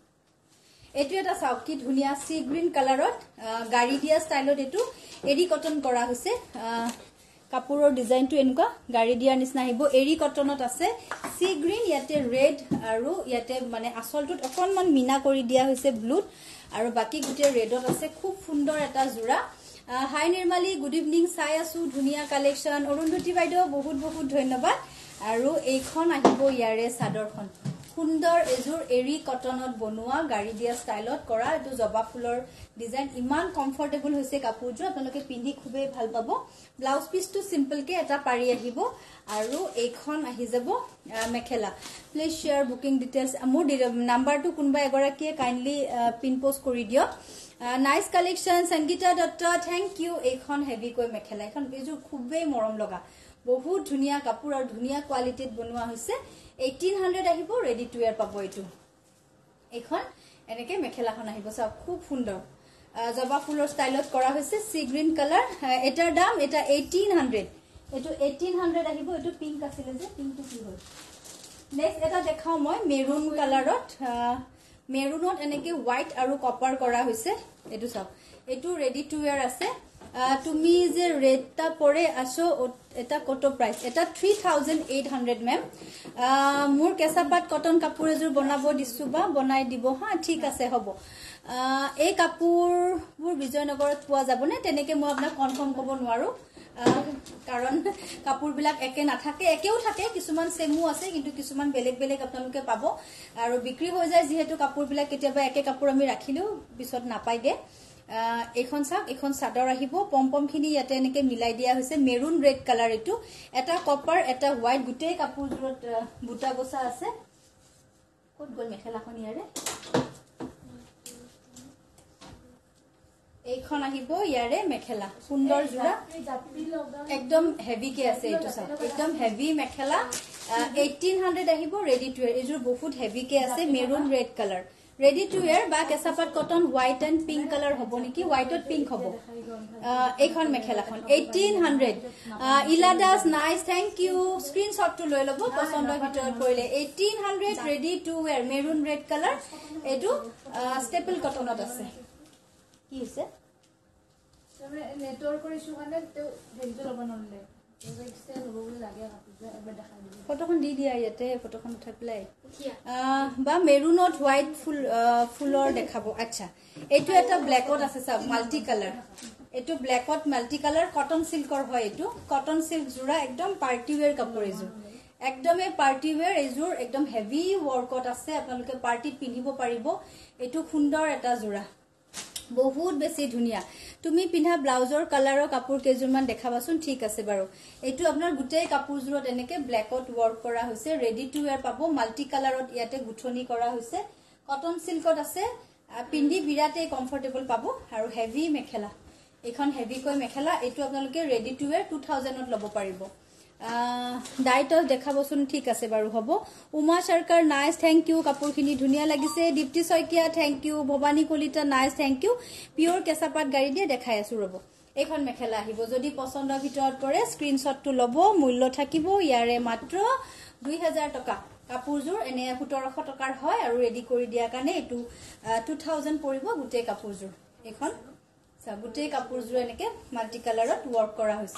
এটো এটা চাওক কি ধুনিয়া সি গ্ৰীন কালাৰত গাড়ী দিয়া ষ্টাইলত এটো এৰি কটন কৰা হৈছে কাপোৰৰ ডিজাইনটো এনেকুৱা গাড়ী দিয়াৰ নিচিনা আহিব এৰি কটনত আছে সি গ্ৰীন ইয়াতে ৰেড আৰু ইয়াতে মানে আসলটোত অকনমান মিনা কৰি দিয়া হৈছে ব্লুত আৰু বাকি গুটে ৰেডত আছে খুব সুন্দৰ এটা জোৰা হাই নিৰ্মালী গুড ইভিনিং চাই আছো ধুনিয়া কালেকশন অৰুন্ধতী বাইদেউ বহুত বহুত ধন্যবাদ আৰু এইখন আহিব ইয়াৰে চাদৰখন সুন্দৰ এজুৰ এৰি কটনত বনোৱা গাড়ী দিয়া ষ্টাইলত কৰা এটো জবা ফুলৰ ডিজাইন ইমান কমফৰ্টেবল হৈছে কাপোৰটো আপোনালোকে পিন্ধি খুবেই ভাল পাব ব্লাউজ পিসটো সিম্পল কে এটা পাৰি আহিব আৰু এইখন আহি যাব মেখেলা প্লিজ শেয়াৰ বুকিং ডিটেইলছ মোৰ নাম্বাৰটো কোনবা এগৰাকীয়ে কাইন্ডলি পিন পোষ্ট কৰি দিয়ক nice collection Sangeeta Dutta thank you এইখন হেভি কৈ মেখেলা এখন এজুৰ খুবেই মৰম লগা বহুত ধুনিয়া কাপোৰ আৰু ধুনিয়া কোৱালিটিত বনোৱা হৈছে eighteen hundred আহিব ৰেডি টু ওয়্যাৰ পাব এটো এখন এনেকে মেখেলাখন আহিব সব খুব সুন্দৰ জবা ফুলৰ ষ্টাইলত কৰা হৈছে সি গ্ৰীন কালাৰ এটাৰ দাম এটা eighteen hundred এটো eighteen hundred আহিব এটো পিংক আছিল যে পিংকটো কি হ'ল নেক্সট এটা দেখাও মই মেৰুন কালাৰত মেৰুনত এনেকে হোৱাইট আৰু কপাৰ কৰা হৈছে এটো সব এটো ৰেডি টু ওয়্যাৰ আছে তুমি যে ৰেটটা পৰে আছো এটা কত প্ৰাইস এটা three thousand eight hundred ma'am মোৰ কেঁচাপাত কটন কাপোৰ এজুৰ বনাব দিছো বা বনাই দিব হা ঠিক আছে হ'ব এই কাপোৰবোৰ বিজয়নগৰত পোৱা যাব নে তেনেকে মই আপোনাক কনফাৰ্ম কৰিব নোৱাৰো কাৰণ কাপোৰবিলাক একে নাথাকে একেও থাকে কিছুমান সেমু আছে কিন্তু কিছুমান বেলেগ বেলেগ আপোনালোকে পাব আৰু বিক্ৰী হৈ যায় যেহেতু কাপোৰবিলাক কেতিয়াবা একে কাপোৰ আমি ৰাখিলেও পিছত নাপাইগে এখন চাক এখন চাদৰ আহিব পমপম খিনি ইয়াতে এনেকে মিলাই দিয়া হৈছে মেৰুন ৰেড কালাৰ এটো এটা কপাৰ এটা হোৱাইট গুটে কাপোৰজুৰত বুটা বসা আছে কত গল মেখেলাখন ইয়াৰে এইখন আহিব ইয়াৰে মেখেলা সুন্দৰ জোৰা একদম হেভি কে আছে এটো চাক একদম হেভি মেখেলা eighteen hundred আহিব ৰেডি টু ওয়্যাৰ এজুৰ বহুত হেভি কে আছে maroon red colour ready to wear বা কেঁচাপাত cotton white and pink colour হ'ব নেকি হোৱাইটত পিংক হ'ব এইখন মেখেলাখন eighteen hundred ইলাদাস নাইস থ্যাংক ইউ স্ক্ৰিনশ্বটটো লৈ লব পছন্দৰ ভিতৰত পৰিলে eighteen hundred ready to wear maroon red colour এটো ষ্টেপল কটনত আছে কি হৈছে তুমি নেটৱৰ্ক কৰিছো মানে তে হেৰিটো লব নলে এক্সেল হ'ব বুলি লাগে কাপোৰটো এবাৰ দেখাই দিব ফটোখন দি দিয়া ইয়াতে ফটোখন উঠাই প্লাই বা মেৰুনত হোৱাইট ফুল ফুলৰ দেখাব আচ্ছা এটো এটা ব্ল্যাকত আছে সব মাল্টি কালাৰ এটো ব্ল্যাকত মাল্টি কালাৰ কটন সিল্কৰ হয় এটো কটন সিল্ক জোৰা একদম পাৰ্টি ওয়্যাৰ কাপোৰ এজু একদমে পাৰ্টি ওয়্যাৰ এজুৰ একদম হেভি ওয়াৰ্কত আছে আপোনালোকে পাৰ্টিত পিন্ধিব পাৰিব এটো সুন্দৰ এটা জোৰা বহুত বেছি ধুনিয়া তুমি পিন্ধা ব্লাউজৰ কালাৰৰ কাপোৰ কেজুৰমান দেখাবাচোন ঠিক আছে বাৰু এটো আপোনাৰ গুটে কাপোৰজুৰত এনেকে ব্ল্যাকত ওয়াৰ্ক কৰা হৈছে ৰেডি টু ওয়্যাৰ পাব মাল্টি কালাৰত ইয়াতে গুঠনি কৰা হৈছে কটন সিল্কত আছে পিন্ধি বিৰাতে কমফৰ্টেবল পাব আৰু হেভি মেখেলা এখন হেভি কৈ মেখেলা এটো আপোনালোকে ready to wear two thousand ত ল'ব পাৰিব ডাইটল দেখাবচোন ঠিক আছে বাৰু হ'ব Uma Sarkar nice thank you কাপোৰখিনি ধুনিয়া লাগিছে Dipti Saikia thank you Bhabani Kalita nice thank you pure কেঁচাপাত গাড়ী দিয়ে দেখাই আছো ৰব এখন মেখেলা আহিব যদি পছন্দৰ ভিতৰত পৰে স্ক্ৰিনশ্বটটো ল'ব মূল্য থাকিব ইয়াৰে মাত্ৰ two thousand টকা কাপোৰজুৰ এনে seventeen hundred টকাৰ হয় আৰু ৰেডি কৰি দিয়া কাৰণে এটো two thousand পৰিব গুটে কাপোৰজুৰ এখন গুটে কাপোৰজুৰ এনেকে মাল্টি কালাৰত ওয়াৰ্ক কৰা হৈছে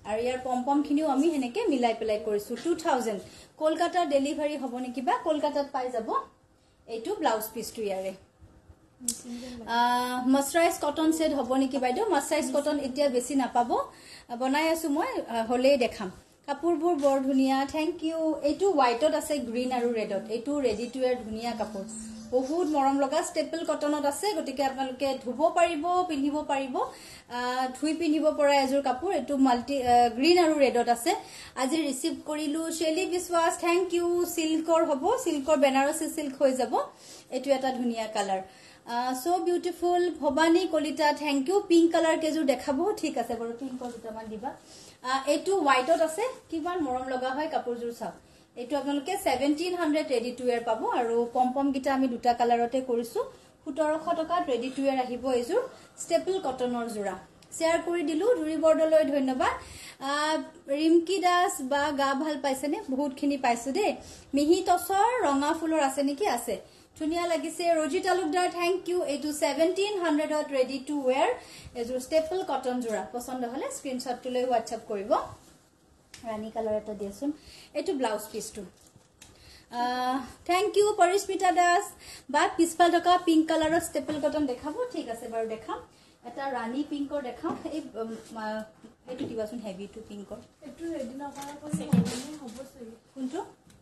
আৰু ইয়াৰ পম্পম খিনিও আমি হেনেকে মিলাই পেলাই কৰিছো টু থাউজেণ্ড কলকাতাৰ ডেলিভাৰী হ'ব নেকি বা কলকাতাত পাই যাব এইটো ব্লাউজ পিসটো ইয়াৰে মাস্টাৰাইজ কটন সেট হ'ব নেকি বাইদেউ মাস্টাৰাইজ কটন এতিয়া বেছি নাপাব বনাই আছো মই হলেই দেখাম কাপোৰবোৰ বৰ ধুনিয়া থ্যাংক ইউ এইটো হোৱাইটত আছে গ্ৰীন আৰু ৰেডত এইটো ৰেডি টু ওয়্যাৰ ধুনিয়া কাপোৰ বহুত মৰম লগা স্টেপল কটনত আছে গতিকে আপোনালোকে ধুব পাৰিব পিন্ধিব পাৰিব ধুই পিন্ধিব পৰা এজোৰ কাপোৰ এটো মাল্টি গ্ৰীন আৰু ৰেডত আছে আজি ৰিসিভ কৰিলো শেলি বিশ্বাস থ্যাংক ইউ সিল্কৰ হ'ব সিল্কৰ বেনাৰসী সিল্ক হৈ যাব এটো এটা ধুনিয়া colour so beautiful Bhabani Kalita thank you pink colour কেজোৰ দেখাবো ঠিক আছে বাৰু পিংকৰ দুটামান দিবা এটো হোৱাইটত আছে কিমান মৰম লগা হয় কাপোৰজোৰ চাও এটো আপোনালোকে seventeen hundred ready to wear পাব আৰু পম্পম গিটা আমি দুটা কালাৰতে কৰিছো সোতৰশ টকাত ৰেডি টু ওয়্যাৰ আহিব এজোৰ ষ্টেপল কটনৰ জোৰা শেয়াৰ কৰি দিলো ধুৰি বৰ্ডলৈ ধন্যবাদ ৰিমকি দাস বা গা ভাল পাইছেনে বহুত খিনি পাইছো দে মিহি টছৰ ৰঙা ফুলৰ আছে নেকি আছে ধুনিয়া লাগিছে ৰজি তালুকদাৰ থ্যাংক ইউ এটো সেভেন্টিন হান্ড্রেডত ৰেডি টু ওয়্যাৰ এজোৰ ষ্টেপল কটন জোৰা পছন্দ হলে স্ক্ৰিনশ্বট লৈ হোৱাটসএপ কৰিব ৰানী কালাৰ এটা দিয়াছোন এটো ব্লাউজ পিসটো থ্যাংক ইউ পৰিস্মিতা দাস বা পিছফাল থকা পিংক কালাৰৰ ষ্টেপল কটন দেখাবো ঠিক আছে বাৰু দেখাম এটা ৰানী পিংকৰ দেখাম এই এটো দিবাছোন হেভি টু পিংকৰ এটো ৰেডি নকৰা সেকেন্ড হ'ব সৰি কোনটো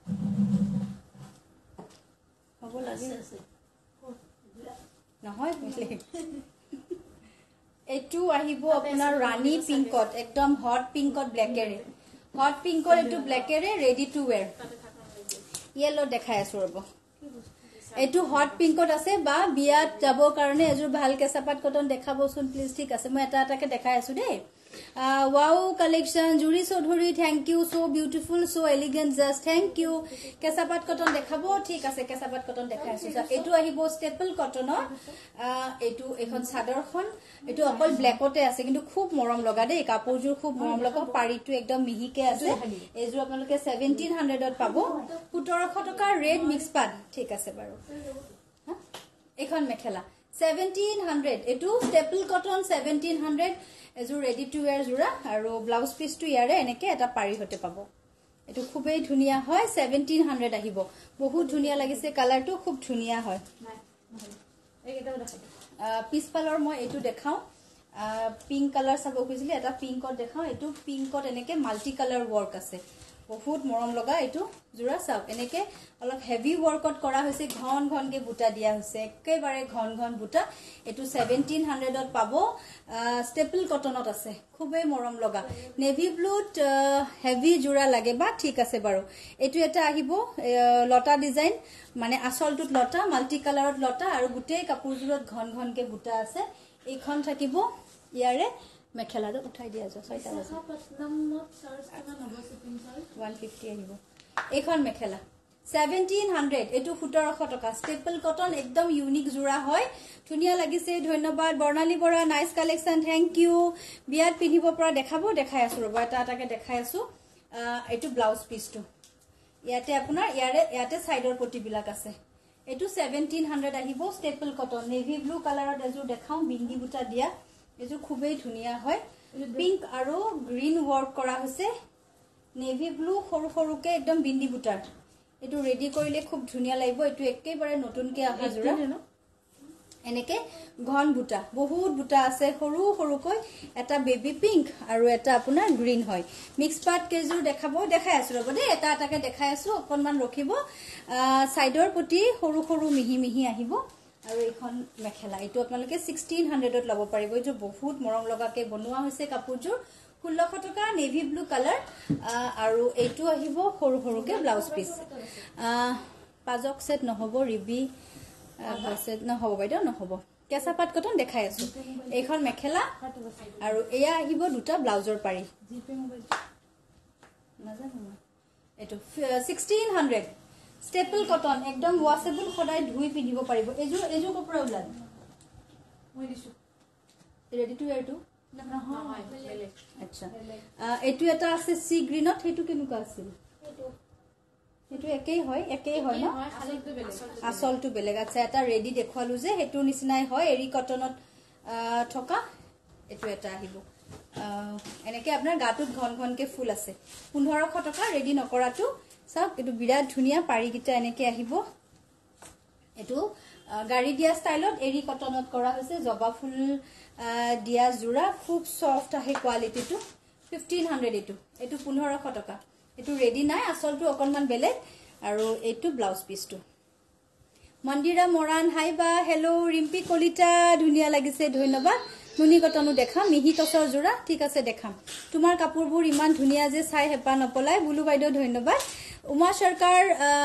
হ'ব লাগে নহয় বুঝলে এটো আহিব আপোনাৰ ৰানী পিংকত একদম হট পিংকত ব্ল্যাকেৰে হট পিংকৰ এটো ব্ল্যাকেৰে ৰেডি টু ওয়্যাৰ ইয়েলো দেখাই আছো ৰব এটো হট পিংকত আছে বা বিয়াত যাব কাৰণে এজোৰ ভাল কেঁচাপাত কটন দেখাবচোন প্লিজ ঠিক আছে মই এটা এটাকে দেখাই আছো দেই wow collection Juri Choudhury thank you so beautiful so elegant just thank you কেঁচাপাত কটন দেখাবো ঠিক আছে কেঁচাপাত কটন দেখাই আছো এটো আহিব ষ্টেপল কটনৰ এটো এখন চাদৰখন এটো অকল ব্ল্যাকতে আছে কিন্তু খুব মৰম লগা দেই কাপোৰজোৰ খুব মৰম লগা পাৰিটো একদম মিহিকে আছে এজোৰ আপোনালোকে সেভেন্টিন হান্ড্রেডত পাব সোতৰশ টকা ৰেড মিক্স পাট ঠিক আছে বাৰু এখন মেখেলা সেভেন্টিন হান্ড্রেড এটো ষ্টেপল কটন সেভেন্টিন হান্ড্রেড এজোৰ ৰেডি টু ওয়্যাৰ জোৰা আৰু ব্লাউজ পিসটো ইয়াৰে এনেকে এটা পাৰি হতে পাব এটো খুবেই ধুনিয়া হয় সেভেন্টিন হান্ড্রেড আহিব বহুত ধুনিয়া লাগিছে কালাৰটো খুব ধুনিয়া হয় এইকেইটা দেখাই পিছফালৰ মই এটো দেখাও পিংক কালাৰ চাব খুজিলে এটা পিংকত দেখাও এটো পিংকত এনেকে মাল্টি কালাৰ ওয়াৰ্ক আছে বহুত মৰম লগা এটো জোৰা চাওক এনেকে অলপ হেভি ওয়াৰ্কত কৰা হৈছে ঘন ঘনকে বুটা দিয়া হৈছে একেবাৰে ঘন ঘন বুটা এটো সেভেন্টিন হান্ড্রেডত পাব ষ্টেপল কটনত আছে খুবেই মৰম লগা নেভি ব্লুত হেভি জোৰা লাগে বা ঠিক আছে বাৰু এটো এটা আহিব লতা ডিজাইন মানে আসলটোত লতা মাল্টি কালাৰত লতা আৰু গুটেই কাপোৰজোৰত ঘন ঘনকে বুটা আছে এইখন থাকিব ইয়াৰে মেখেলাটো উঠাই দিয়া যায় ছয়টা আছে পটনামত চাৰ্জ কিমান হ'ব শিপিং চাৰ্জ ওৱান ফিফটি আহিব এইখন মেখেলা সেভেন্টিন হান্ড্রেড এটো সোতৰশ টকা ষ্টেপল কটন একদম ইউনিক জোৰা হয় ধুনিয়া লাগিছে ধন্যবাদ Barnali Bora nice collection thank you বিয়াত পিন্ধিব পৰা দেখাবো দেখাই আছো ৰবা এটা এটাকে দেখাই আছো এটো ব্লাউজ পিসটো ইয়াতে আপোনাৰ ইয়াৰে ইয়াতে সাইডৰ পটি বিলাক আছে এটো সেভেন্টিন হান্ড্রেড আহিব ষ্টেপল কটন নেভি ব্লু কালাৰত এজোৰ দেখাও বিন্দি বুটা দিয়া এজোৰ খুবেই ধুনিয়া হয় পিংক আৰু গ্ৰীন ওয়াৰ্ক কৰা হৈছে নেভি ব্লু সৰু সৰুকে একদম বিন্দি বুটাৰ এটো ৰেডি কৰিলে খুব ধুনিয়া লাগিব এটো একেবাৰে নতুনকে আহা জোৰা এনেকে ঘন বুটা বহুত বুটা আছে সৰু সৰুকৈ এটা বেবি পিংক আৰু এটা আপোনাৰ গ্ৰীন হয় মিক্স পাট কেজোৰ দেখাবো দেখাই আছো ৰব দে এটা এটাকে দেখাই আছো অকনমান ৰখিব সাইডৰ পটি সৰু সৰু মিহি মিহি আহিব আৰু এখন মেখেলা এটো আপোনালোকে ষোল্লশ হান্ড্রেডত লব পাৰিব এটো বহুত মৰম লগাকে বনোৱা হৈছে কাপোৰজোৰ ষোল্লশ টকা নেভি ব্লু কালাৰ আৰু এইটো আহিব সৰু সৰুকে ব্লাউজ পিস পাজক সেট নহব ৰিবি সেট নহব বাইদেউ নহব কেঁচাপাত কটন দেখাই আছো এইখন মেখেলা আৰু এয়া আহিব দুটা ব্লাউজৰ পাৰি নাজানো এটো ষোল্লশ হান্ড্রেড ষ্টেপল কটন একদম ওয়াশেবল সদায় ধুই পিন্ধিব পাৰিব এজো এজো কপৰা উলাল মই দিছো ৰেডি টু ওয়্যাৰ টু নহয় আচ্ছা এটো এটা আছে সি গ্ৰীনত হেতু কেনুকা আছিল হেতু একেই হয় একেই হয় ন আসলটো বেলেগ আসলটো বেলেগ আচ্ছা এটা ৰেডি দেখুৱালো যে হেতু নিচিনাই হয় এৰি কটনত থকা এটো এটা আহিব এনেকে আপোনাৰ গাটোত ঘন ঘনকে ফুল আছে পোন্ধৰশ টকা ৰেডি নকৰাটো চাওক এইটো বিৰাট ধুনীয়া পাৰিকিটা এনেকে আহিব এটো গাড়ি দিয়া ষ্টাইলত এৰি কটনত কৰা হৈছে জবা ফুল দিয়া জোৰা খুব সফট আহে কোৱালিটিটো ফিফটিন হাণ্ড্ৰেড এটো এটো পোন্ধৰশ টকা এটো ৰেডি নাই আসলটো অকনমান বেলেগ আৰু এটো ব্লাউজ পিসটো মন্দিৰা মৰাণ হাই বা হেল্ল ৰিম্পি কলিতা ধুনীয়া লাগিছে ধন্যবাদ নুনি কটনো দেখাম মিহি টছৰ জোৰা ঠিক আছে দেখাম তোমাৰ কাপোৰবোৰ ইমান ধুনীয়া যে চাই হেপা নপলাই বুলু বাইদেউ ধন্যবাদ উমা সৰকাৰ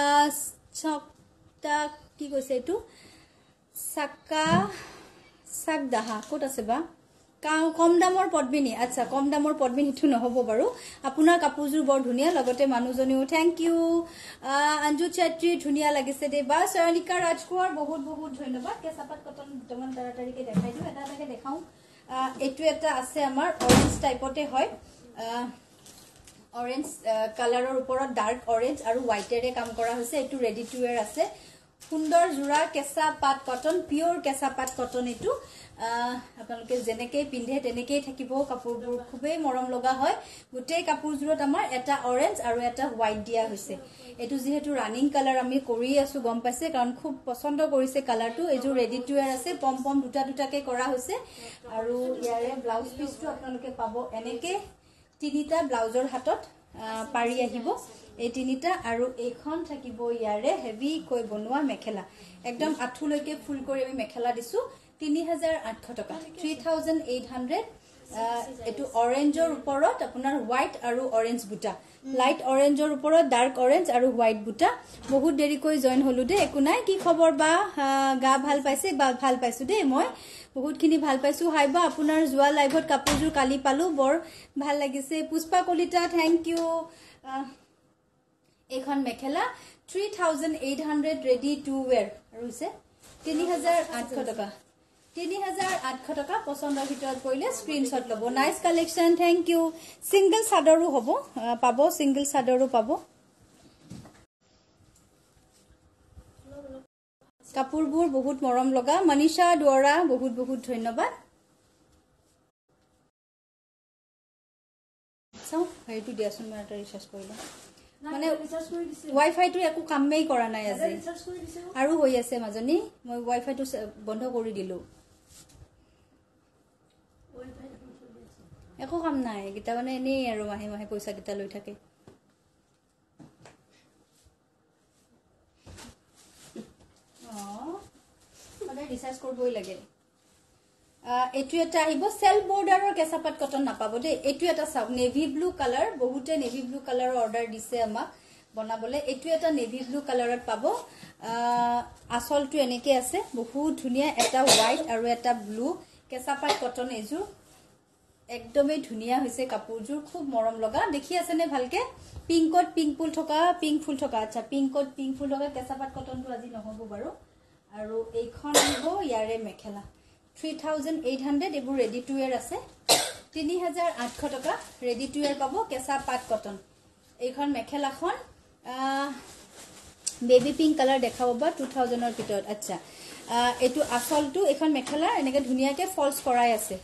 চকটা কি কৈছে এটো সাকা সাকদাহা কোট আছে বা কম দামৰ পদ্মিনী আচ্ছা কম দামৰ পদ্মিনী ইটো নহব বাৰু আপোনাৰ কাপোৰজোৰ বৰ ধুনীয়া লগতে মানুহজনীও থ্যাংক ইউ অঞ্জু চেত্ৰী ধুনীয়া লাগিছে দে বা সৰনিকা ৰাজকুমাৰ বহুত বহুত ধন্যবাদ কেঁচাপাত কটন দুটামান তাড়াতাড়িকে দেখাই দিও এটা এটাকে দেখাও এটো এটা আছে আমাৰ অৰেঞ্জ টাইপতে হয় অৰেঞ্জ কালাৰৰ ওপৰত ডাৰ্ক অৰেঞ্জ আৰু হোৱাইটেৰে কাম কৰা হৈছে এটো ৰেডি টু ওয়্যাৰ আছে সুন্দৰ জোৰা কেঁচা পাত কটন পিওৰ কেঁচা পাত কটন এটো আপোনালোকে যেনেকে পিন্ধে তেনেকেই থাকিব কাপোৰবোৰ খুবেই মৰম লগা হয় গোটেই কাপোৰজোৰত আমাৰ এটা অৰেঞ্জ আৰু এটা হোৱাইট দিয়া হৈছে এটো যেহেতু ৰানিং কালাৰ আমি কৰি আছো গম পাইছে কাৰণ খুব পছন্দ কৰিছে কালাৰটো এজো ৰেডি টু ওয়্যাৰ আছে পম পম দুটা দুটাকে কৰা হৈছে আৰু ইয়াৰে ব্লাউজ পিসটো আপোনালোকে পাব এনেকে তিনিটা ব্লাউজৰ হাতত পাৰি আহিব এই তিনিটা আৰু এইখন থাকিব ইয়াৰে হেভি কৈ বনোৱা মেখেলা একদম আঠুলৈকে ফুল কৰি আমি মেখেলা দিছো তিনি হাজাৰ আঠশ টকা থ্ৰী থাউজেণ্ড এইট হাণ্ড্ৰেড এটো অৰেঞ্জৰ ওপৰত আপোনাৰ হোৱাইট আৰু অৰেঞ্জ বুটা লাইট অৰেঞ্জৰ ওপৰত ডাৰ্ক অৰেঞ্জ আৰু হোৱাইট বুটা বহুত দেৰিকৈ জয়েন হলো দে একো নাই কি খবৰ বা গা ভাল পাইছে বা ভাল পাইছো দে মই বহুত খিনি ভাল পাইছো হাই বা আপোনাৰ জুৱা লাইভত কাপোৰজোৰ কালি পালো বৰ ভাল লাগিছে পুষ্পা কলিতা থ্যাংক ইউ এখন মেখেলা three thousand eight hundred ready to wear আৰু হৈছে তিনি হাজাৰ আঠশ টকা তিনি হাজাৰ আঠশ টকা পছন্দৰ ভিতৰত পৰিলে স্ক্ৰিনশ্বট লব nice collection thank you single সাদৰো হ'ব পাব সিঙ্গল সাদৰো পাব কাপোৰবোৰ বহুত মৰম লগা মনীষা দুৱৰা বহুত বহুত ধন্যবাদ চাও হেইটো দিয়াচোন মই এটা ৰিচাৰ্জ কৰিলা মানে ওয়াইফাই টো একো কামেই কৰা নাই আজি আৰু হৈ আছে মাজনী মই ওয়াইফাই টো বন্ধ কৰি দিলো একো কাম নাই গিটা মানে এনেই আৰু মাহে মাহে পইচা গিটা লৈ থাকে অ মানে ৰিচাৰ্জ কৰিবই লাগে এটু এটা আহিব সেল বৰ্ডাৰৰ কেঁচাপাত কটন নাপাব দে এটু এটা চাওক নেভি ব্লু কালাৰ বহুতে নেভি ব্লু কালাৰৰ অৰ্ডাৰ দিছে আমাক বনাবলে এটু এটা নেভি ব্লু কালাৰত পাব আসলটো এনেকে আছে বহুত ধুনীয়া এটা হোৱাইট আৰু এটা ব্লু কেঁচাপাত কটন এজোৰ একদমই ধুনীয়া হৈছে কাপোৰজোৰ খুব মৰম লগা দেখি আছে নে ভালকে পিংকত পিংক ফুল থকা পিংক ফুল থকা আচ্ছা পিংকত পিংক ফুল থকা কেঁচাপাত কটনটো আজি নহব বাৰু আৰু এইখন আহিব ইয়াৰে মেখেলা থ্ৰী থাউজেণ্ড এইট হাণ্ড্ৰেড এবোৰ ৰেডি টু ওয়্যাৰ আছে তিনি হাজাৰ আঠশ টকা ৰেডি টু ওয়্যাৰ পাব কেঁচা পাত কটন এইখন মেখেলাখন বেবি পিংক কালাৰ দেখাব বা টু থাউজেণ্ডৰ ভিতৰত আচ্ছা এইটো আসলটো এইখন মেখেলা এনেকে ধুনীয়াকে ফলছ কৰাই আছে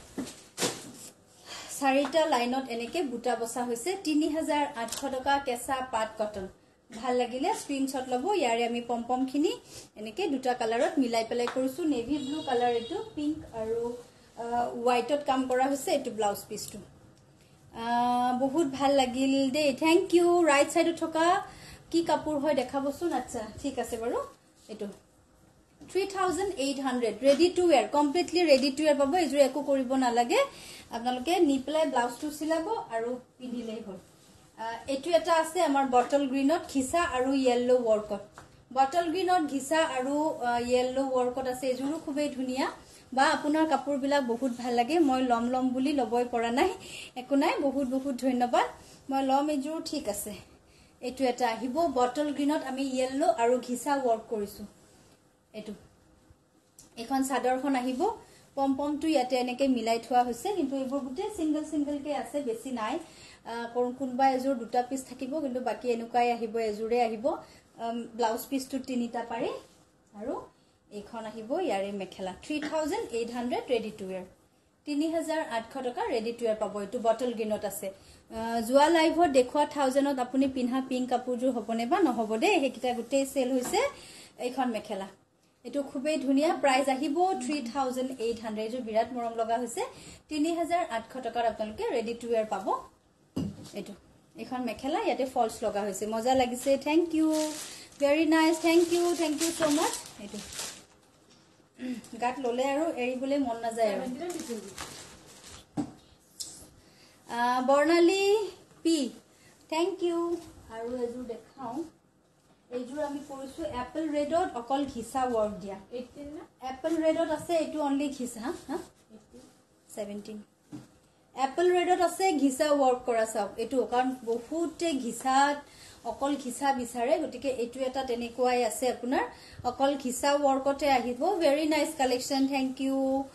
চাৰিটা লাইনত এনেকে বুটা বসা হৈছে তিনি হাজাৰ আঠশ টকা কেঁচা পাত কটন ভাল লাগিলে স্ক্ৰিনশ্বট লব ইয়াৰে আমি পমপম খিনি এনেকে দুটা কালাৰত মিলাই পেলাই কৰিছো নেভি ব্লু কালাৰ এটো পিংক আৰু হোৱাইটত কাম কৰা হৈছে এটো ব্লাউজ পিসটো বহুত ভাল লাগিল দে থ্যাংক ইউ ৰাইট সাইডত থকা কি কাপোৰ হয় দেখাবচোন আচ্ছা ঠিক আছে বাৰু এটো three thousand eight hundred ready to wear completely ready to wear পাব এজোৰ একো কৰিব নালাগে আপোনালোকে নি পেলাই ব্লাউজটো চিলাব আৰু পিন্ধিলেই হ'ল এটু এটা আছে আমাৰ বটল গ্ৰীনত ঘিসা আৰু ইয়েলো ওয়াৰ্কত বটল গ্ৰীনত ঘিসা আৰু ইয়েলো ওয়াৰ্কত আছে এজোৰো খুবেই ধুনীয়া বা আপোনাৰ কাপোৰবিলাক বহুত ভাল লাগে মই লম লম বুলি লবই পৰা নাই একো নাই বহুত বহুত ধন্যবাদ মই লম এজোৰ ঠিক আছে এটু এটা আহিব বটল গ্ৰীনত আমি ইয়েলো আৰু ঘিসা ওয়াৰ্ক কৰিছো এটু এখন চাদৰখন আহিব পমপমটো ইয়াতে এনেকে মিলাই থোৱা হৈছে কিন্তু এইবোৰ গুটে সিঙ্গল সিঙ্গল কে আছে বেছি নাই কোন কোনবা এজোৰ দুটা পিস থাকিব কিন্তু বাকি এনুকাই আহিব এজোৰে আহিব ব্লাউজ পিসটো তিনিটা পাৰি আৰু এইখন আহিব ইয়াৰে মেখেলা three thousand eight hundred ready to wear তিনি হাজাৰ আঠশ টকা ৰেডি টু ৱেৰ পাব এইটো বটল গ্ৰীণত আছে যোৱা লাইভত দেখুৱা থাউজেণ্ডত আপুনি পিন্ধা পিংক কাপোৰযোৰ হ'বনে বা নহ'ব দেই সেইকেইটা গোটেই চেল হৈছে এইখন মেখেলা এইটো খুবেই ধুনীয়া প্ৰাইস আহিব থ্ৰী থাউজেণ্ড এইট হাণ্ড্ৰেড এইযোৰ বিৰাট মৰম লগা হৈছে তিনি হাজাৰ আঠশ টকাত আপোনালোকে ৰেডি টু ৱেৰ পাব এইটো এইখন মেখেলা ইয়াতে ফলছ লগা হৈছে মজা লাগিছে thank you very nice thank you thank you so much এইটো গাত ললে আৰু এৰিবলৈ মন নাযায় আৰু বৰ্ণালী পি থেংক ইউ আৰু এযোৰ দেখাওঁ এইযোৰ আমি কৰিছো এপল ৰেডত অকল ঘিচা ৱৰ্ক দিয়া এইটিন না এপল ৰেডত আছে এইটো অনলি ঘিচা হা সেভেন্টিন এপল ৰেডত আছে ঘিচা ৱৰ্ক কৰা চাওক এইটো কাৰণ বহুতে ঘিচাত অকল ঘিচা বিচাৰে গতিকে এইটো এটা তেনেকুৱাই আছে আপোনাৰ অকল ঘিচা ৱৰ্কতে আহিব very nice collection thank you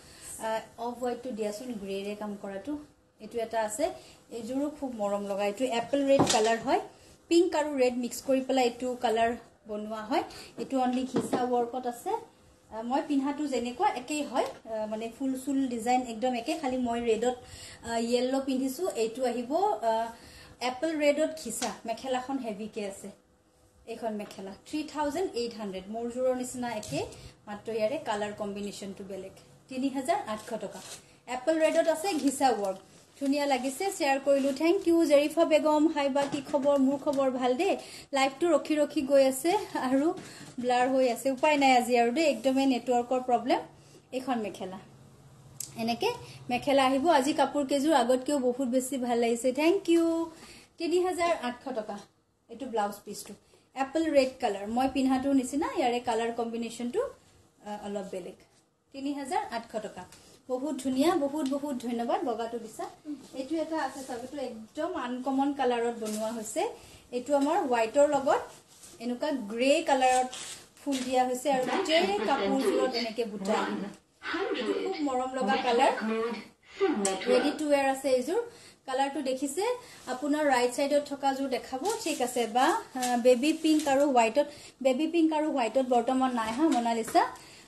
off white টু দিয়াচোন গ্ৰেৰে কাম কৰাটো এইটো এটা আছে এইযোৰো খুব মৰম লগা এইটো এপল ৰেড কালাৰ হয় পিংক আৰু ৰেড মিক্স কৰি পেলাই এইটো কালাৰ বনোৱা হয় এইটো অনলি ঘিচা ৱৰ্কত আছে মই পিন্ধাটো যেনেকুৱা একেই হয় মানে ফুল ফুল ডিজাইন একদম একে খালি মই ৰেডত ইয়েলো পিন্ধিছো এইটো আহিব এপল ৰেডত ঘিচা মেখেলাখন হেভিকে আছে এইখন মেখেলা থ্ৰী থাউজেণ্ড এইট হাণ্ড্ৰেড মোৰ জোৰৰ নিচিনা একে মাত্ৰ ইয়াৰে কালাৰ কম্বিনেশ্যনটো বেলেগ তিনি হাজাৰ আঠশ টকা এপল ৰেডত আছে ঘিচা ৱৰ্ক ধুনীয়া লাগিছে শ্বেয়াৰ কৰিলো থেংক ইউ জেৰিফা বেগম হাইবা কি খবৰ মোৰ খবৰ ভাল দে লাইভটো ৰখি ৰখি গৈ আছে আৰু ব্লাৰ হৈ আছে উপায় নাই আজি আৰু দে একদমে নেটৱৰ্কৰ প্ৰব্লেম এইখন মেখেলা এনেকে মেখেলা আহিব আজি কাপোৰ কেজুৰ আগতকেও বহুত বেছি ভাল লাগিছে থেংক ইউ তিনি হাজাৰ আঠশ টকা এইটো ব্লাউজ পিছটো এপল ৰেড কালাৰ মই পিন্ধাটো নিচিনা ইয়াৰে কালাৰ কম্বিনেশ্যনটো অলপ বেলেগ তিনি হাজাৰ আঠশ টকা বহুত ধুনীয়া বহুত বহুত ধন্যবাদ বগাটো দিছা এইটো এটা আছে চাবিটো একদম আনকমন কালাৰত বনোৱা হৈছে এইটো আমাৰ হোৱাইটৰ লগত এনেকুৱা গ্ৰে কালাৰত ফুল দিয়া হৈছে আৰু গোটেই কাপোৰযোৰত এনেকে বুটা আহিব খুব মৰম লগা কালাৰ ৰেডি টু ৱেৰ আছে এইযোৰ কালাৰটো দেখিছে আপোনাৰ ৰাইট সাইডত থকা যোৰ দেখাব ঠিক আছে বা বেবি পিংক আৰু হোৱাইটত বেবি পিংক আৰু হোৱাইটত বৰ্তমান নাই হা মনালিসা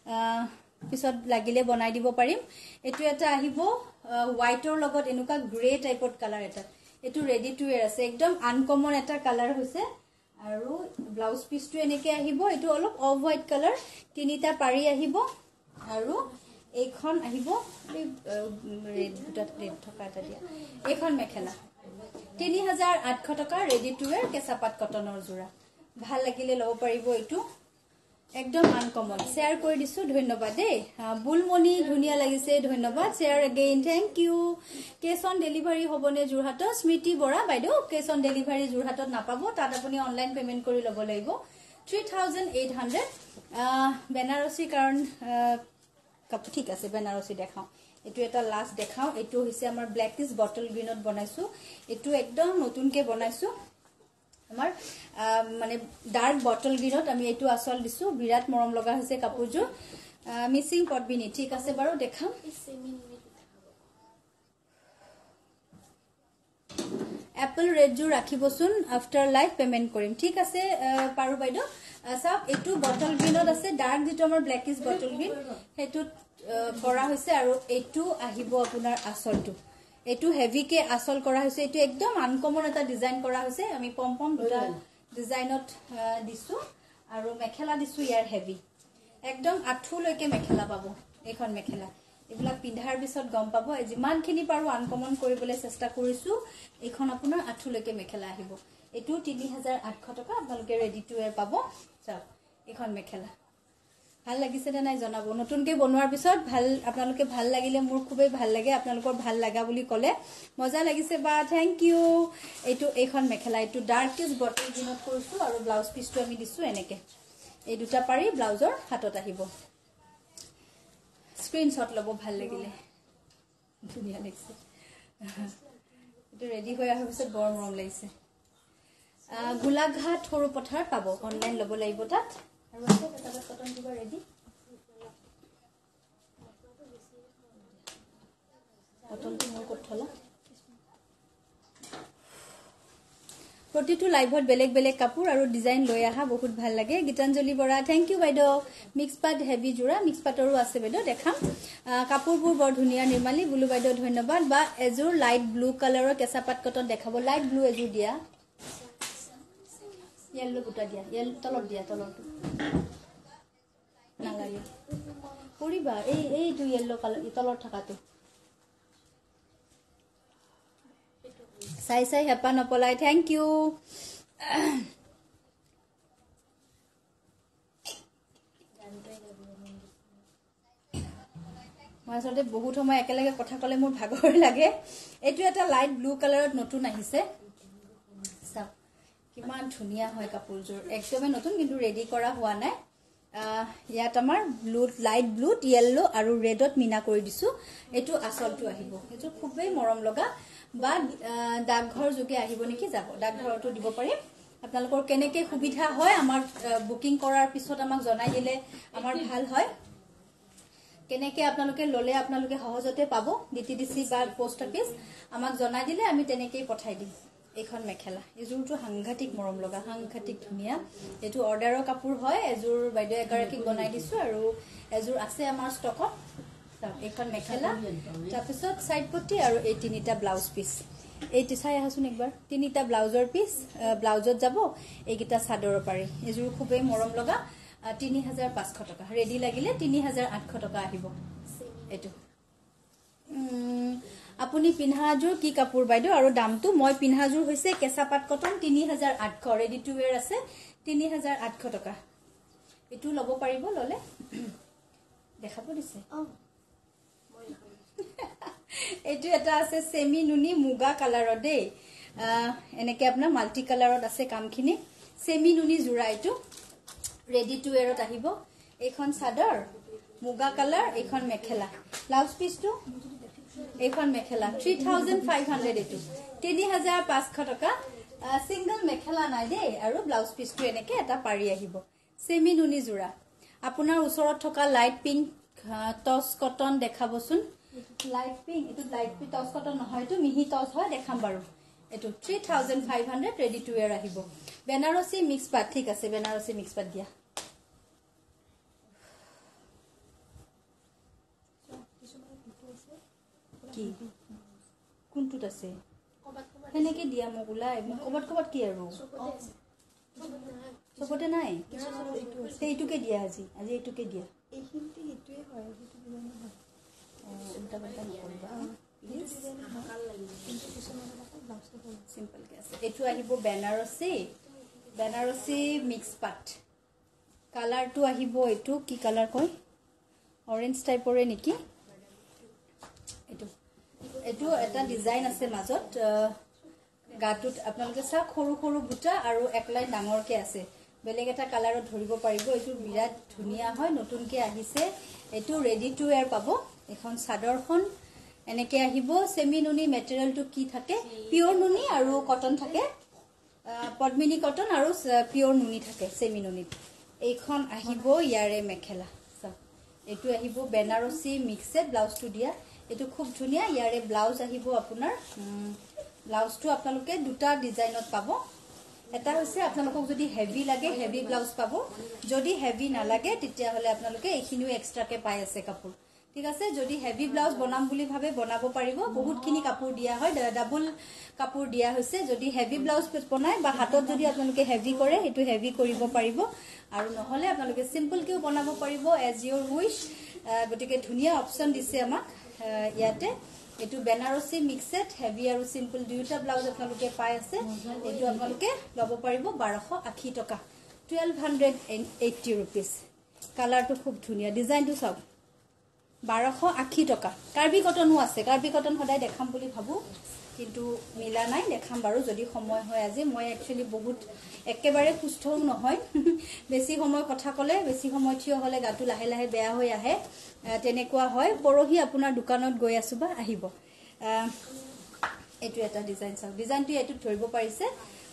পিছত লাগিলে বনাই দিব পাৰিম এটো এটা আহিব হোৱাইটৰ লগত এনেকুৱা গ্ৰে টাইপত কালাৰ এটা এটো ৰেডি টু ৱেৰ আছে একদম আনকমন এটা কালাৰ হৈছে আৰু ব্লাউজ পিছটো এনেকে আহিব এটো অলপ অফ হোৱাইট কালাৰ তিনিটা পাৰি আহিব আৰু এইখন আহিব ৰেড ডট ৰেড থকা এটা দিয়া এইখন মেখেলা তিনি হাজাৰ আঠশ টকা ৰেডি টু ৱেৰ কেঁচাপাত কটনৰ জোৰা ভাল লাগিলে লব পাৰিব এটো একদম আনকমন শেয়াৰ কৰি দিছো ধন্যবাদ দেই বুলমণি ধুনিয়া লাগিছে ধন্যবাদ share again thank you cash on delivery হবনে জুৰহাট স্মৃতি বৰা বাইদেউ কেছ অন ডেলিভাৰী জুৰহাটত নাপাব তাত আপুনি অনলাইন পেমেন্ট কৰি লব লাগিব three thousand eight hundred Banarasi কাৰণ কাপোৰ ঠিক আছে বেনাৰসী দেখাও এটো এটা লাষ্ট দেখাও এটো হৈছে আমাৰ ব্ল্যাকিশ বটল গ্ৰীণত বনাইছো এটো একদম নতুনকে বনাইছো আমাৰ মানে ডাৰ্ক বটল গ্ৰীণত আমি এটো আসল দিছো বিৰাট মৰম লগা হৈছে কাপোৰজোৰ মিসিং পটবিনি ঠিক আছে বাৰু দেখাম এপল ৰেড জোৰ ৰাখিবচোন আফটাৰ লাইভ পেমেন্ট কৰিম ঠিক আছে পাৰু বাইদেউ সব এটো বটল গ্ৰীণত আছে ডাৰ্ক যেটো আমাৰ ব্ল্যাকিশ বটল গ্ৰীণ হেতু কৰা হৈছে আৰু এটো আহিব আপোনাৰ আসলটো এটো হেভি কে আসল কৰা হৈছে এটো একদম আনকমন এটা ডিজাইন কৰা হৈছে আমি পমপম দুটা ডিজাইনত দিছো আৰু মেখেলা দিছো ইয়াৰ হেভি একদম আঠু লৈকে মেখেলা পাব এইখন মেখেলা এগুলা পিন্ধাৰ পিছত গম পাব যিমানখিনি পাৰো আনকমন কৰিবলৈ চেষ্টা কৰিছো এইখন আপোনাৰ আঠু লৈকে মেখেলা আহিব এটো তিনি হাজাৰ আঠশ টকা আপোনালোকে ৰেডি টু ৱেৰ পাব চাওক এইখন মেখেলা ভাল লাগিছে না নাই জনাব নতুনকে বনোৱাৰ পিছত ভাল আপোনালোকে ভাল লাগিলে মোৰ খুবেই ভাল লাগে আপোনালোকৰ ভাল লাগা বুলি কলে মজা লাগিছে বা থ্যাংক ইউ এটো এইখন মেখেলা এটো ডাৰ্কিশ বটল গ্ৰীণত কৰিছো আৰু ব্লাউজ পিছটো আমি দিছো এনেকে এই দুটা পাৰি ব্লাউজৰ হাতত আহিব স্ক্ৰিনশ্বট লব ভাল লাগিলে ধুনীয়া লাগিছে এটো ৰেডি হৈ অহাৰ পিছত বৰ মৰম লাগিছে গোলাঘাট সৰু পথাৰ পাব অনলাইন লব লাগিব তাত আৰু আছে কেটাবাত কটন দিবা ৰেডি বটলটো মোৰ ক'ত থলা প্ৰতিটো লাইভত বেলেগ বেলেগ কাপোৰ আৰু ডিজাইন লৈ আহা বহুত ভাল লাগে গীতাঞ্জলি বৰা থ্যাংক ইউ বাইদেউ মিক্স পাট হেভি জোৰা মিক্স পাটৰো আছে বাইদেউ দেখাম কাপোৰবোৰ বৰ ধুনীয়া নিৰ্মালি বুলু বাইদেউ ধন্যবাদ বা এজোৰ লাইট ব্লু কালাৰৰ কেঁচা পাট কটন দেখাব লাইট ব্লু এজোৰ দিয়া येलो बुटा दिया येलो तलत दिया तलत नालागे কৰিবা এই এই টু येलो কালাৰ তলত থাকাটো চাই চাই হেপা নপলাই থ্যাংক ইউ মই আসলে বহুত সময় একেলগে কথা কলে মোৰ ভাগৰ লাগে এটো এটা লাইট ব্লু কালাৰত নতুন আহিছে চাওক কিমান ধুনিয়া হয় কাপোৰজোৰ একদমে নতুন কিন্তু ৰেডি কৰা হোৱা নাই ইয়াত আমাৰ ব্লু লাইট ব্লু येलो আৰু ৰেডত মিনা কৰি দিছো এটো আসলটো আহিব এটো খুবেই মৰম লগা বা ডাকঘৰ যোগে আহিব নেকি যাব ডাকঘৰটো দিব পাৰি আপোনালোকৰ কেনেকে সুবিধা হয় আমাৰ বুকিং কৰাৰ পিছত আমাক জনাই দিলে আমাৰ ভাল হয় কেনেকে আপোনালোকে ললে আপোনালোকে সহজতে পাব ডিটিডিসি বা পোষ্ট অফিস আমাক জনাই দিলে আমি তেনেকেই পঠাই দিম এখন মেখেলা এজোৰটো সাংঘাতিক মৰম লগা সাংঘাতিক ধুনিয়া এটো অৰ্ডাৰৰ কাপোৰ হয় এজোৰ বাইদেউ এগৰাকীক বনাই দিছো আৰু এজোৰ আছে আমাৰ ষ্টকত এখন মেখেলা তাৰপিছত সাইড পটি আৰু এই তিনিটা ব্লাউজ পিস এইটি চাই আহাচোন একবাৰ তিনিটা ব্লাউজৰ পিস ব্লাউজত যাব এইকিটা চাদৰৰ পাৰি এজোৰ খুবেই মৰম লগা তিনি হাজাৰ পাঁচশ টকা ৰেডি লাগিলে তিনি হাজাৰ আঠশ টকা আহিব এটো আপুনি পিনহাজুৰ কি কাপোৰ বাইদেউ আৰু দামটো মই পিনহাজুৰ হৈছে কেঁচা পাট কটন তিনি হাজাৰ আঠশ ৰেডি টু ওয়্যাৰ আছে তিনি হাজাৰ আঠশ টকা এটো লব পাৰিব ললে দেখাব দিছে এটো এটা আছে সেমি নুনি মুগা কালাৰৰ দে এনেকে আপোনাৰ মাল্টি কালাৰত আছে কামখিনি সেমি নুনি জোৰা এটো ৰেডি টু ওয়্যাৰত আহিব এইখন চাদৰ মুগা কালাৰ এইখন মেখেলা ব্লাউজ পিসটো এইখন মেখেলা থ্ৰী থাউজেণ্ড ফাইভ হাণ্ড্ৰেড এটো তিনি হাজাৰ পাঁচশ টকা সিঙ্গল মেখেলা নাই দে আৰু ব্লাউজ পিসটো এনেকে এটা পাৰি আহিব সেমি নুনি জোৰা আপোনাৰ ওচৰত থকা লাইট পিংক টস কটন দেখাবচোন লাইট পিংক এটো লাইট পিংক টস কটন নহয় এটো মিহি টস হয় দেখাম বাৰু এটো three thousand five hundred ready to wear আহিব বেনাৰসী মিক্স পাট ঠিক আছে বেনাৰসী মিক্স পাট দিয়া কি কোনটোত আছে হেনেকে দিয়া মোক ওলাই কবাত কবাত কি আৰু চবতে নাই এইটোকে দিয়া আজি আজি এইটোকে দিয়া এইখিনতে এইটোৱে হয় সেইটো দিলে নহয় উল্টা পাল্টা নকৰিবা সিম্পল কে আছে এটো আহিব বেনাৰসী বেনাৰসী মিক্স পাট কালাৰটো আহিব এটো কি কালাৰ কয় অৰেঞ্জ টাইপৰে নেকি এটো এটো এটা ডিজাইন আছে মাজত গাটুত আপোনালোকে সা খৰু খৰু বুটা আৰু এক লাইন ডাঙৰকে আছে বেলেগ এটা কালাৰত ধৰিব পাৰিব এটো বিৰাট ধুনিয়া হয় নতুনকে আহিছে এটো ৰেডি টু ওয়্যাৰ পাব এখন চাদৰখন এনেকে আহিব সেমি নুনি মেটেৰিয়েলটো কি থাকে পিওৰ নুনি আৰু কটন থাকে পদ্মিনী কটন আৰু পিওৰ নুনি থাকে সেমি নুনিত এইখন আহিব ইয়াৰে মেখেলা এটো আহিব বেনাৰসী মিক্সড ব্লাউজটো দিয়া এটো খুব ধুনিয়া ইয়াৰে ব্লাউজ আহিব আপোনাৰ ব্লাউজটো আপোনালোকে দুটা ডিজাইনত পাব এটা হৈছে আপোনালোকক যদি হেভি লাগে হেভি ব্লাউজ পাব যদি হেভি না লাগে তেতিয়া হলে আপোনালোকে এইখিনিও এক্সট্ৰাকে পাই আছে কাপোৰ ঠিক আছে যদি হেভি ব্লাউজ বনাম বুলি ভাবে বনাব পাৰিব বহুতখিনি কাপোৰ দিয়া হয় ডাবল কাপোৰ দিয়া হৈছে যদি হেভি ব্লাউজ বনাই বা হাতত যদি আপোনালোকে হেভি কৰে এটো হেভি কৰিব পাৰিব আৰু নহলে আপোনালোকে সিম্পল কেও বনাব পাৰিব এজ ইওৰ উইশ গটিকে ধুনিয়া অপচন দিছে আমাক ইয়াতে এটো বেনাৰসী মিক্সড হেভি আৰু সিম্পল দুইটা ব্লাউজ আপোনালোকে পাই আছে এটো আপোনালোকে লব পাৰিব বাৰশ আশী টকা টুৱেলভ হাণ্ড্ৰেড এইটি रुपीस কালাৰটো খুব ধুনিয়া ডিজাইনটো সব বাৰশ আশী টকা কাৰ্বি কটনো আছে কাৰ্বি কটন সদায় দেখাম বুলি ভাবো কিন্তু মিলা নাই দেখাম বাৰু যদি সময় হয় আজি মই একচুয়ালি বহুত একেবাৰে সুস্থও নহয় বেছি সময় কথা কলে বেছি সময় থিয় হলে গাটো লাহে লাহে বেয়া হৈ আহে তেনেকুৱা হয় পৰহি আপোনাৰ দোকানত গৈ আছো বা আহিব এটো এটা ডিজাইন চাও ডিজাইনটো এটো ধৰিব পাৰিছে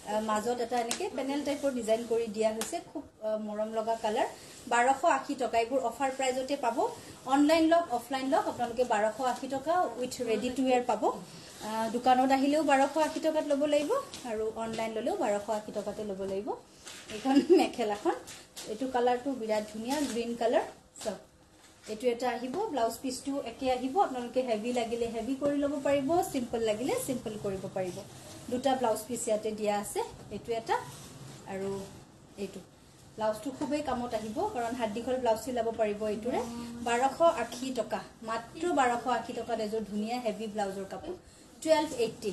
মাজত এটা এনেকে পেনেল টাইপৰ ডিজাইন কৰি দিয়া হৈছে খুব মৰম লগা কালাৰ বাৰশ আশী টকা এইবোৰ অফাৰ প্ৰাইজতে পাব অনলাইন লক অফলাইন লক আপোনালোকে বাৰশ আশী টকা উইথ ৰেডি টু ওয়্যাৰ পাব দোকানত আহিলেও বাৰশ আশী টকাত ল'ব লাগিব আৰু অনলাইন ল'লেও বাৰশ আশী টকাতে ল'ব লাগিব এইখন মেখেলাখন এইটো কালাৰটো বিৰাট ধুনীয়া গ্ৰীণ কালাৰ সব এইটো এটা আহিব ব্লাউজ পিসটো একে আহিব আপোনালোকে হেভি লাগিলে হেভি কৰি ল'ব পাৰিব সিম্পল লাগিলে সিম্পল কৰিব পাৰিব দুটা ব্লাউজ পিস ইয়াতে দিয়া আছে এইটো এটা আৰু এইটো ব্লাউজটো খুবেই কামত আহিব কাৰণ হাড়দিখল ব্লাউজ চিলাব পাৰিব এইটোৰে বাৰশ আশী টকা মাত্ৰ বাৰশ আশী টকাত এযোৰ ধুনীয়া হেভি ব্লাউজৰ কাপোৰ twelve eighty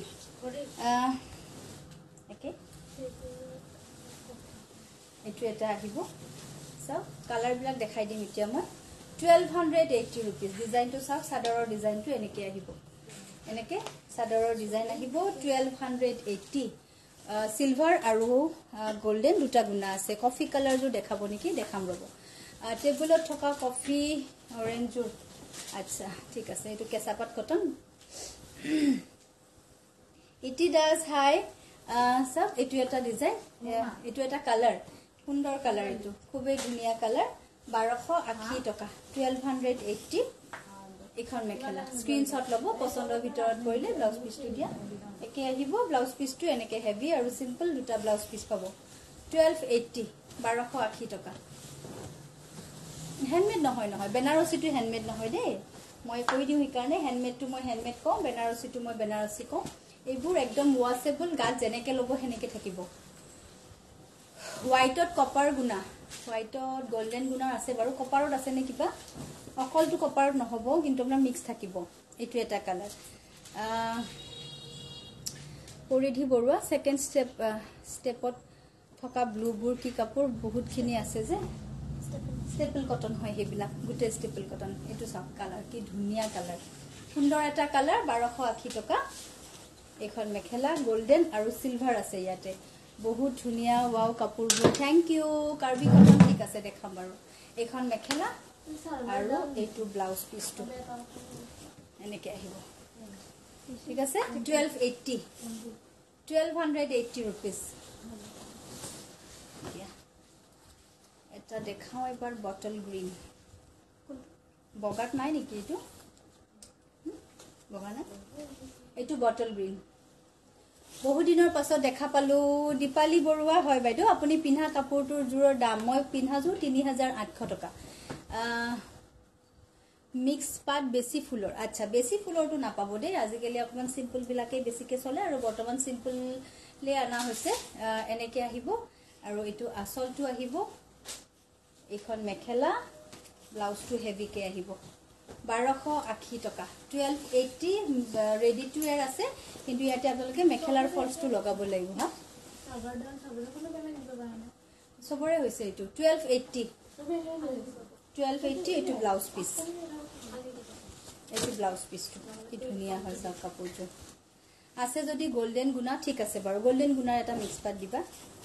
একে এইটো এটা আহিব সব কালাৰ বিলাক দেখাই দিম এতিয়া মই twelve eighty rupees ডিজাইনটো চাওক সাদৰৰ ডিজাইনটো এনেকে আহিব এনেকে সাদৰৰ ডিজাইন আহিব twelve eighty সিলভাৰ আৰু গোল্ডেন দুটা গুণা আছে কফি কালাৰটো দেখাব নেকি দেখাম ৰব টেবুলত থকা কফি অৰেঞ্জৰ আচ্ছা ঠিক আছে এইটো কেঁচাপাত কটন ইটি ডাজ হাই সব এইটো এটা ডিজাইন এইটো এটা কালাৰ সুন্দৰ কালাৰ এইটো খুবেই ধুনীয়া কালাৰ বাৰশ আশী টকা twelve eighty এখন মেখেলা স্ক্ৰিনশ্বট ল'ব পছন্দৰ ভিতৰত কৰিলে ব্লাউজ পিসটো দিয়া একে আহিব ব্লাউজ পিসটো এনেকে হেভি আৰু সিম্পল দুটা ব্লাউজ পিস পাব twelve eighty বাৰশ আশী টকা হ্যান্ডমেড নহয় নহয় বেনাৰসীটো হ্যান্ডমেড নহয় দেই মই কৈ দিও সেইকাৰণে হ্যান্ডমেডটো মই হ্যান্ডমেড কওঁ বেনাৰসীটো মই বেনাৰসী কওঁ এইবোৰ একদম ওয়াশেবল গাত যেনেকে ল'ব হেনেকে থাকিব হোৱাইটত কপাৰ গুণা হোৱাইটত গোল্ডেন গুণাৰ আছে বাৰু কপাৰত আছে নে কিবা অকলটো কপাৰত নহব কিন্তু আপোনাৰ মিক্স থাকিব এইটো এটা কালাৰ পৰিধি বৰুৱা সেকেন্ড স্টেপ স্টেপত থকা ব্লু বুৰ কি কাপোৰ বহুতখিনি আছে যে স্টেপল কটন হয় হেবিলাক গুটে স্টেপল কটন এইটো সব কালাৰ কি ধুনীয়া কালাৰ সুন্দৰ এটা কালাৰ বাৰশ আশী টকা এখন মেখেলা গোল্ডেন আৰু সিলভাৰ আছে ইয়াতে বহুত ধুনীয়া ওয়াও কাপোৰবোৰ থ্যাংক ইউ কাৰ্বি কটন ঠিক আছে দেখাম বাৰু এখন মেখেলা আৰু এইটো ব্লাউজ পিসটো এনেকে আহিব ঠিক আছে twelve eighty twelve eighty rupees এটা দেখাও এবাৰ বটল গ্ৰীন বগাত নাই নেকি এইটো বগা না এইটো বটল গ্ৰীন বহু দিনৰ পাছত দেখা পালো দীপালি বৰুৱা হয় বাইদেউ আপুনি পিন্ধা কাপোৰটোৰ জোৰৰ দাম মই পিন্ধা জোৰ তিনি হাজাৰ আঠশ টকা মিক্স পাট বেছি ফুলৰ আচ্ছা বেছি ফুলৰটো নাপাব দেই আজিকালি অকমান সিম্পল বিলাকে বেছিকে চলে আৰু বৰ্তমান সিম্পল লে আনা হৈছে এনেকে আহিব আৰু এইটো আসলটো আহিব এখন মেখেলা ব্লাউজটো হেভিকে আহিব বাৰশ আশী টকা twelve eighty ready to wear আছে কিন্তু ইয়াতে আপোনালোকে মেখেলাৰ ফলছটো লগাব লাগিব হা সবৰে হৈছে এইটো twelve eighty twelve eighty এইটো ব্লাউজ পিস এইটো ব্লাউজ পিসটো কি ধুনীয়া হয় সব কাপোৰটো আছে যদি গোল্ডেন গুণা ঠিক আছে বাৰু গোল্ডেন গুণাৰ এটা মিক্স পাট দিবা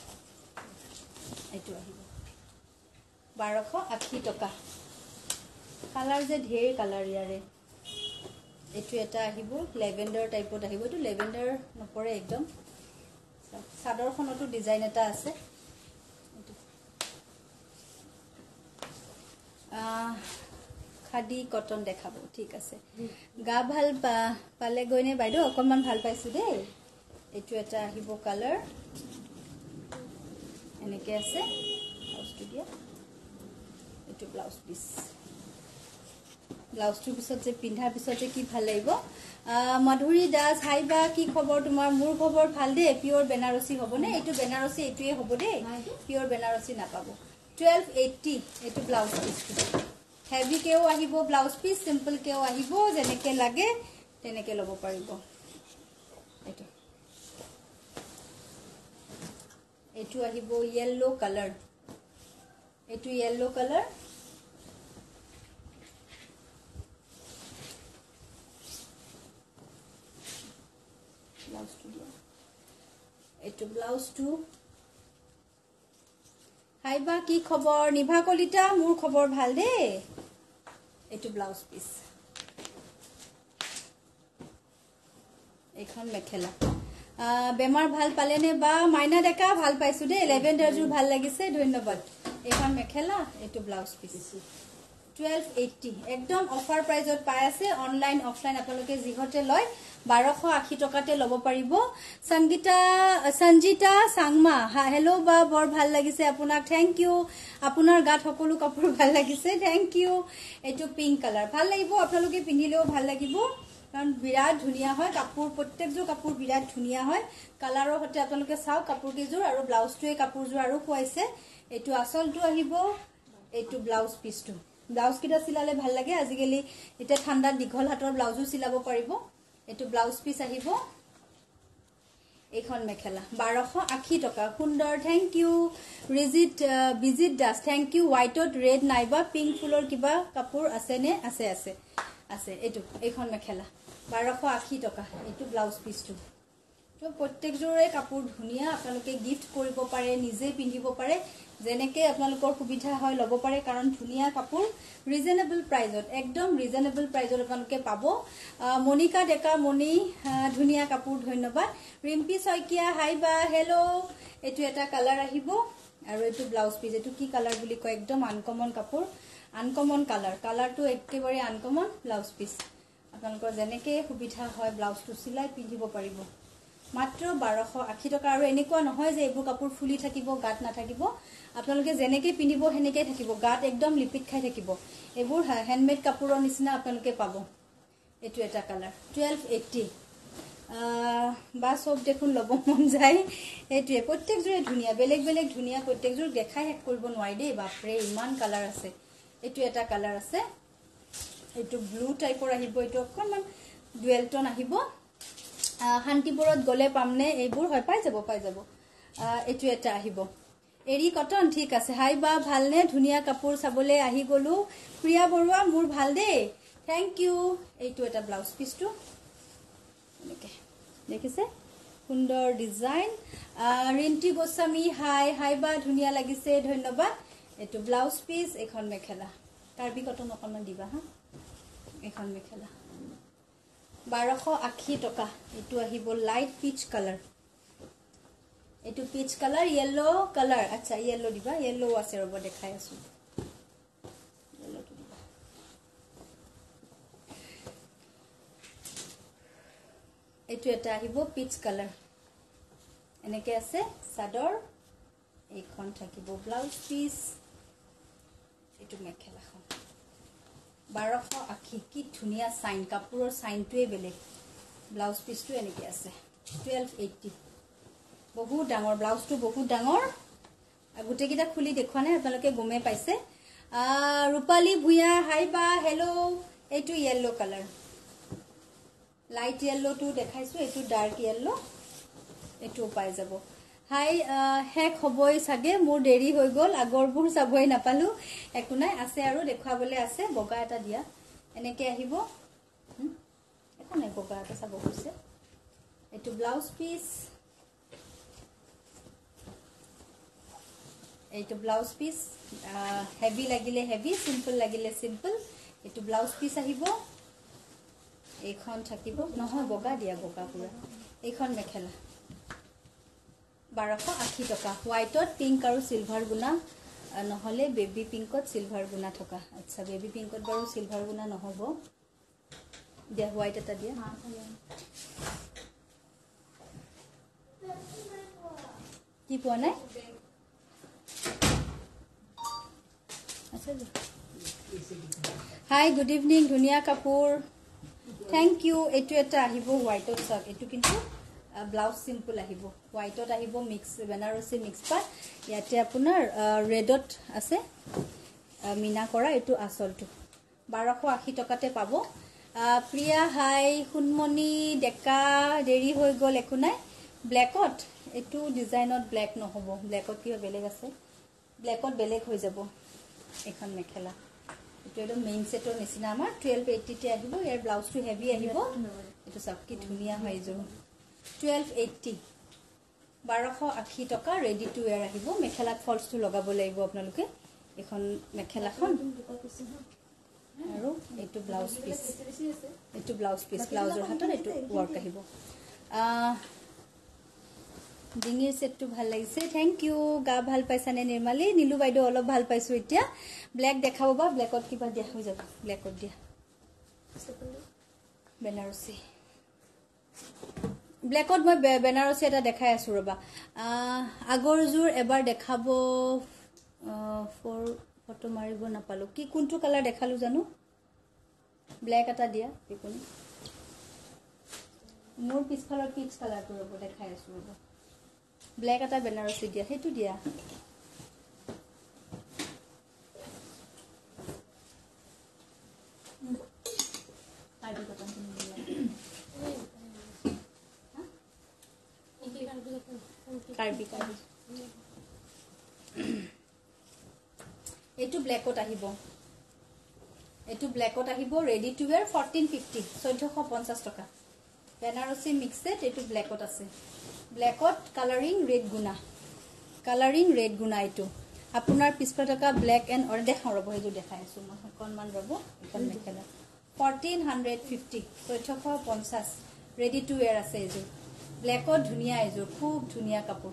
এইটো আহিব বাৰশ আশী টকা কালাৰ যে ঢেৰ কালাৰ ইয়াৰে এইটো এটা আহিব লেভেন্ডাৰ টাইপত আহিব এইটো লেভেন্ডাৰ নপৰে একদম সাদৰখনতো ডিজাইন এটা আছে খাদি কটন দেখাব ঠিক আছে গা ভাল পালে গইনে বাইদেউ অকনমান ভাল পাইছো দেই এইটো এটা আহিব কালাৰ এনেকে আছে ব্লাউজটো দিয়া এইটো ব্লাউজ পিস ব্লাউজটো পিছত যে পিন্ধাৰ পিছত যে কি ভাল লাগিব মাধুৰী দাস হাই বা কি খবৰ তোমাৰ মোৰ খবৰ ভাল দে পিওৰ বেনাৰসী হবনে এইটো বেনাৰসী এইটোৱে হ'ব দে পিওৰ বেনাৰসী নাপাব twelve eighty এইটো ব্লাউজ পিসটো হেভি কেও আহিব ব্লাউজ পিস সিম্পল কেও আহিব যেনেকে লাগে তেনেকে ল'ব পাৰিব এইটো এইটো আহিব yellow color এইটো yellow color ব্লাউজ টু দিয়া এইটো ব্লাউজ টু হাই বা কি খবৰ নিভা কলিতা মোৰ খবৰ ভাল দে এইটো ব্লাউজ পিস এখন মেখেলা বেমাৰ ভাল পালেনে বা মাইনা ডেকা ভাল পাইছো দেই লেভেণ্ডাৰযোৰ ভাল লাগিছে ধন্যবাদ এইখন মেখেলা এইটো ব্লাউজ পিচ টুৱেলভ এইটি একদম অফাৰ প্ৰাইজত পাই আছে অনলাইন অফলাইন আপোনালোকে যিহতে লয় বাৰশ আশী টকাতে ল'ব পাৰিব সংগীতা সঞ্জিতা সাংমা হেল্ল' বা বৰ ভাল লাগিছে আপোনাক থেংক ইউ আপোনাৰ গাত সকলো কাপোৰ ভাল লাগিছে থেংক ইউ এইটো পিংক কালাৰ ভাল লাগিব আপোনালোকে পিন্ধিলেও ভাল লাগিব কাৰণ বিৰাট ধুনীয়া হয় কাপোৰ প্ৰত্যেকযোৰ কাপোৰ বিৰাট ধুনীয়া হয় কালাৰৰ সৈতে আপোনালোকে চাওক কাপোৰ কেইযোৰ আৰু ব্লাউজটোৱে কাপোৰযোৰ আৰু খুৱাইছে এইটো আচলটো আহিব এইটো ব্লাউজ পিচটো ব্লাউজ কেইটা চিলালে ভাল লাগে আজিকালি এতিয়া ঠাণ্ডাত দীঘল হাতৰ ব্লাউজো চিলাব পাৰিব এইটো ব্লাউজ পিচ আহিব এইখন মেখেলা বাৰশ আশী টকা সুন্দৰ thank you Rijit Bijit Das thank you হোৱাইটত ৰেড নাইবা পিংক ফুলৰ কিবা কাপোৰ আছে নে আছে আছে আছে এইটো এইখন মেখেলা বাৰশ আশী টকা এইটো ব্লাউজ পিচটো তো প্ৰত্যেকযোৰে কাপোৰ ধুনীয়া আপোনালোকে গিফ্ট কৰিব পাৰে নিজে পিন্ধিব পাৰে যেনেকে আপোনালোকৰ সুবিধা হয় ল'ব পাৰে কাৰণ ধুনীয়া কাপোৰ ৰিজনেবল প্ৰাইজত একদম ৰিজনেবল প্ৰাইজত আপোনালোকে পাব মনিকা ডেকা মনি ধুনীয়া কাপোৰ ধন্যবাদ ৰিম্পি শইকীয়া হাই বা হেল্ল' এইটো এটা কালাৰ আহিব আৰু এইটো ব্লাউজ পিচ এইটো কি কালাৰ বুলি কয় একদম আনকমন কাপোৰ আনকমন কালাৰ কালাৰটো একেবাৰে আনকমন ব্লাউজ পিচ আপোনালোকৰ যেনেকে সুবিধা হয় ব্লাউজটো চিলাই পিন্ধিব পাৰিব মাত্ৰ বাৰশ আশী টকা আৰু এনেকুৱা নহয় যে এইবোৰ কাপোৰ ফুলি থাকিব গাত নাথাকিব আপোনালোকে যেনেকে পিন্ধিব হেনেকে থাকিব গাত একদম লিপিট খাই থাকিব এইবোৰ হ্যান্ডমেড কাপোৰৰ নিচিনা আপোনালোকে পাব এইটো এটা কালাৰ টুৱেলভ এইটি বা সব দেখোন ল'ব মন যায় এইটোৱে প্ৰত্যেকযোৰে ধুনীয়া বেলেগ বেলেগ ধুনীয়া প্ৰত্যেকযোৰ দেখাই শেষ কৰিব নোৱাৰি দেই বাপৰে ইমান কালাৰ আছে এইটো এটা কালাৰ আছে এইটো ব্লু টাইপৰ আহিব এইটো অকণমান ডুৱেল টোন আহিব শান্তিপুৰত গলে পামনে এইবোৰ হয় পাই যাব পাই যাব এইটো এটা আহিব এৰি কটন ঠিক আছে হাই বা ভালনে ধুনীয়া কাপোৰ চাবলৈ আহি গলো প্ৰিয়া বৰুৱা মোৰ ভাল দেই থেংক ইউ এইটো এটা ব্লাউজ পিচটো এনেকে দেখিছে সুন্দৰ ডিজাইন ৰিন্টি গোস্বামী হাই হাই বা ধুনীয়া লাগিছে ধন্যবাদ এইটো ব্লাউজ পিচ এখন মেখেলা কাৰ্বি কটন অকণমান দিবা হা এখন মেখেলা বাৰশ আশী টকা এইটো আহিব লাইট পিচ কালাৰ এইটো পিচ কালাৰ ইয়েলো কালাৰ আচ্ছা ইয়েলো দিবা ইয়েলো আছে ৰব দেখাই আছো ইয়েলোটো দিবা এইটো এটা আহিব পিচ কালাৰ এনেকে আছে চাদৰ এইখন থাকিব ব্লাউজ পিচ এইটো মেখেলাখন বাৰশ আশী কি ধুনীয়া সাইন কাপোৰৰ সাইনটোৱে বেলেগ ব্লাউজ পিচটো এনেকে আছে টুৱেলভ এইটি বহুত ডাঙৰ ব্লাউজটো বহুত ডাঙৰ গুটেকিটা খুলি দেখুৱা নাই আপোনালোকে গমে পাইছে ৰূপালী ভুয়া হাই বা হেল্ল' এইটো ইয়েলো কালাৰ লাইট ইয়েলোটো দেখাইছো এইটো ডাৰ্ক ইয়েলো এইটো পাই যাব হাই হেক হবই সাগে মোৰ দেৰি হৈ গল আগৰবোৰ চাবই নাপালো একো নাই আছে আৰু দেখুৱাবলৈ আছে বগা এটা দিয়া এনেকে আহিব একো নাই বগা এটা চাব কৈছে এইটো ব্লাউজ পিচ এইটো ব্লাউজ পিচ হেভি লাগিলে হেভি সিম্পল লাগিলে সিম্পল এইটো ব্লাউজ পিচ আহিব এইখন থাকিব নহয় বগা দিয়া বগা পুৰা এইখন মেখেলা বাৰশ আশী টকা হোৱাইটত পিংক আৰু সিলভাৰ গুণা নহলে বেবি পিংকত সিলভাৰ গুণা থকা আচ্ছা বেবি পিংকত বাৰু সিলভাৰ গুণা নহব দিয়া হোৱাইট এটা দিয়া কি পোৱা নাই হাই গুড ইভিনিং ধুনীয়া কাপোৰ থেংক ইউ এইটো এটা আহিব হোৱাইটত চাওক এইটো কিন্তু ব্লাউজ সিম্পল আহিব হোৱাইটত আহিব মিক্স বেনাৰসী মিক্স পাট ইয়াতে আপোনাৰ ৰেডত আছে মিনা কৰা এইটো আচলটো বাৰশ আশী টকাতে পাব প্ৰিয়া হাই সুনমণি ডেকা দেৰি হৈ গ'ল একো নাই ব্লেকত এইটো ডিজাইনত ব্লেক নহ'ব ব্লেকত কিবা বেলেগ আছে ব্লেকত বেলেগ হৈ যাব এখন মেখেলা এইটো একদম মেইন সেটৰ নিচিনা আমাৰ টুৱেলভ এইটিতে আহিব ইয়াৰ ব্লাউজটো হেভি আহিব এইটো চাওক কি ধুনীয়া হয় এইযোৰ টুৱেলভ এইটি বাৰশ আশী টকা ৰেডি টু ৱেৰ আহিব মেখেলাত ফলছটো লগাব লাগিব আপোনালোকে এখন মেখেলাখন আৰু এইটো ব্লাউজ পিচ এইটো ব্লাউজ পিচ ব্লাউজৰ হাতত এইটো ৱৰ্ক আহিব ডিঙিৰ সেটটো ভাল লাগিছে থ্যাংক ইউ গা ভাল পাইছানে নিৰ্মালি নীলু বাইদেউ অলপ ভাল পাইছো এতিয়া ব্ল্যাক দেখাব বা ব্ল্যাকত কিবা দিয়া হৈ যাব ব্ল্যাকত দিয়া বেনাৰসী ব্ল্যাকত মই বেনাৰসী এটা দেখাই আছো ৰবা আগৰ জোৰ এবাৰ দেখাব ফৰ ফটো মাৰিব নাপালো কি কোনটো কালাৰ দেখালো জানো ব্ল্যাক এটা দিয়া পিকনি মোৰ পিছফালৰ পিচ কালাৰটো ৰব দেখাই আছো ৰবা ব্ল্যাক এটা বেনাৰসী দিয়া হেতু দিয়া কাৰ্বি কটন কিনি দিয়া কাৰ্বি কাৰ্বি এটু ব্ল্যাকত আহিব এটু ব্ল্যাকত আহিব ready to wear fourteen fifty চৈধ্যশ পঞ্চাশ টকা বেনাৰসী মিক্সড এটু ব্ল্যাকত আছে ব্ল্যাকত কালাৰিং ৰেড গুনা কালাৰিং ৰেড গুনা এটু আপোনাৰ পিছফালে থকা ব্ল্যাক এন্ড অৰ দেখাও ৰব হেজু দেখাই আছো মই অকনমান ৰব এখন মেখেলা fourteen fifty চৈধ্যশ পঞ্চাশ ৰেডি টু ওয়্যাৰ আছে এজু ব্ল্যাকত ধুনিয়া এজু খুব ধুনিয়া কাপোৰ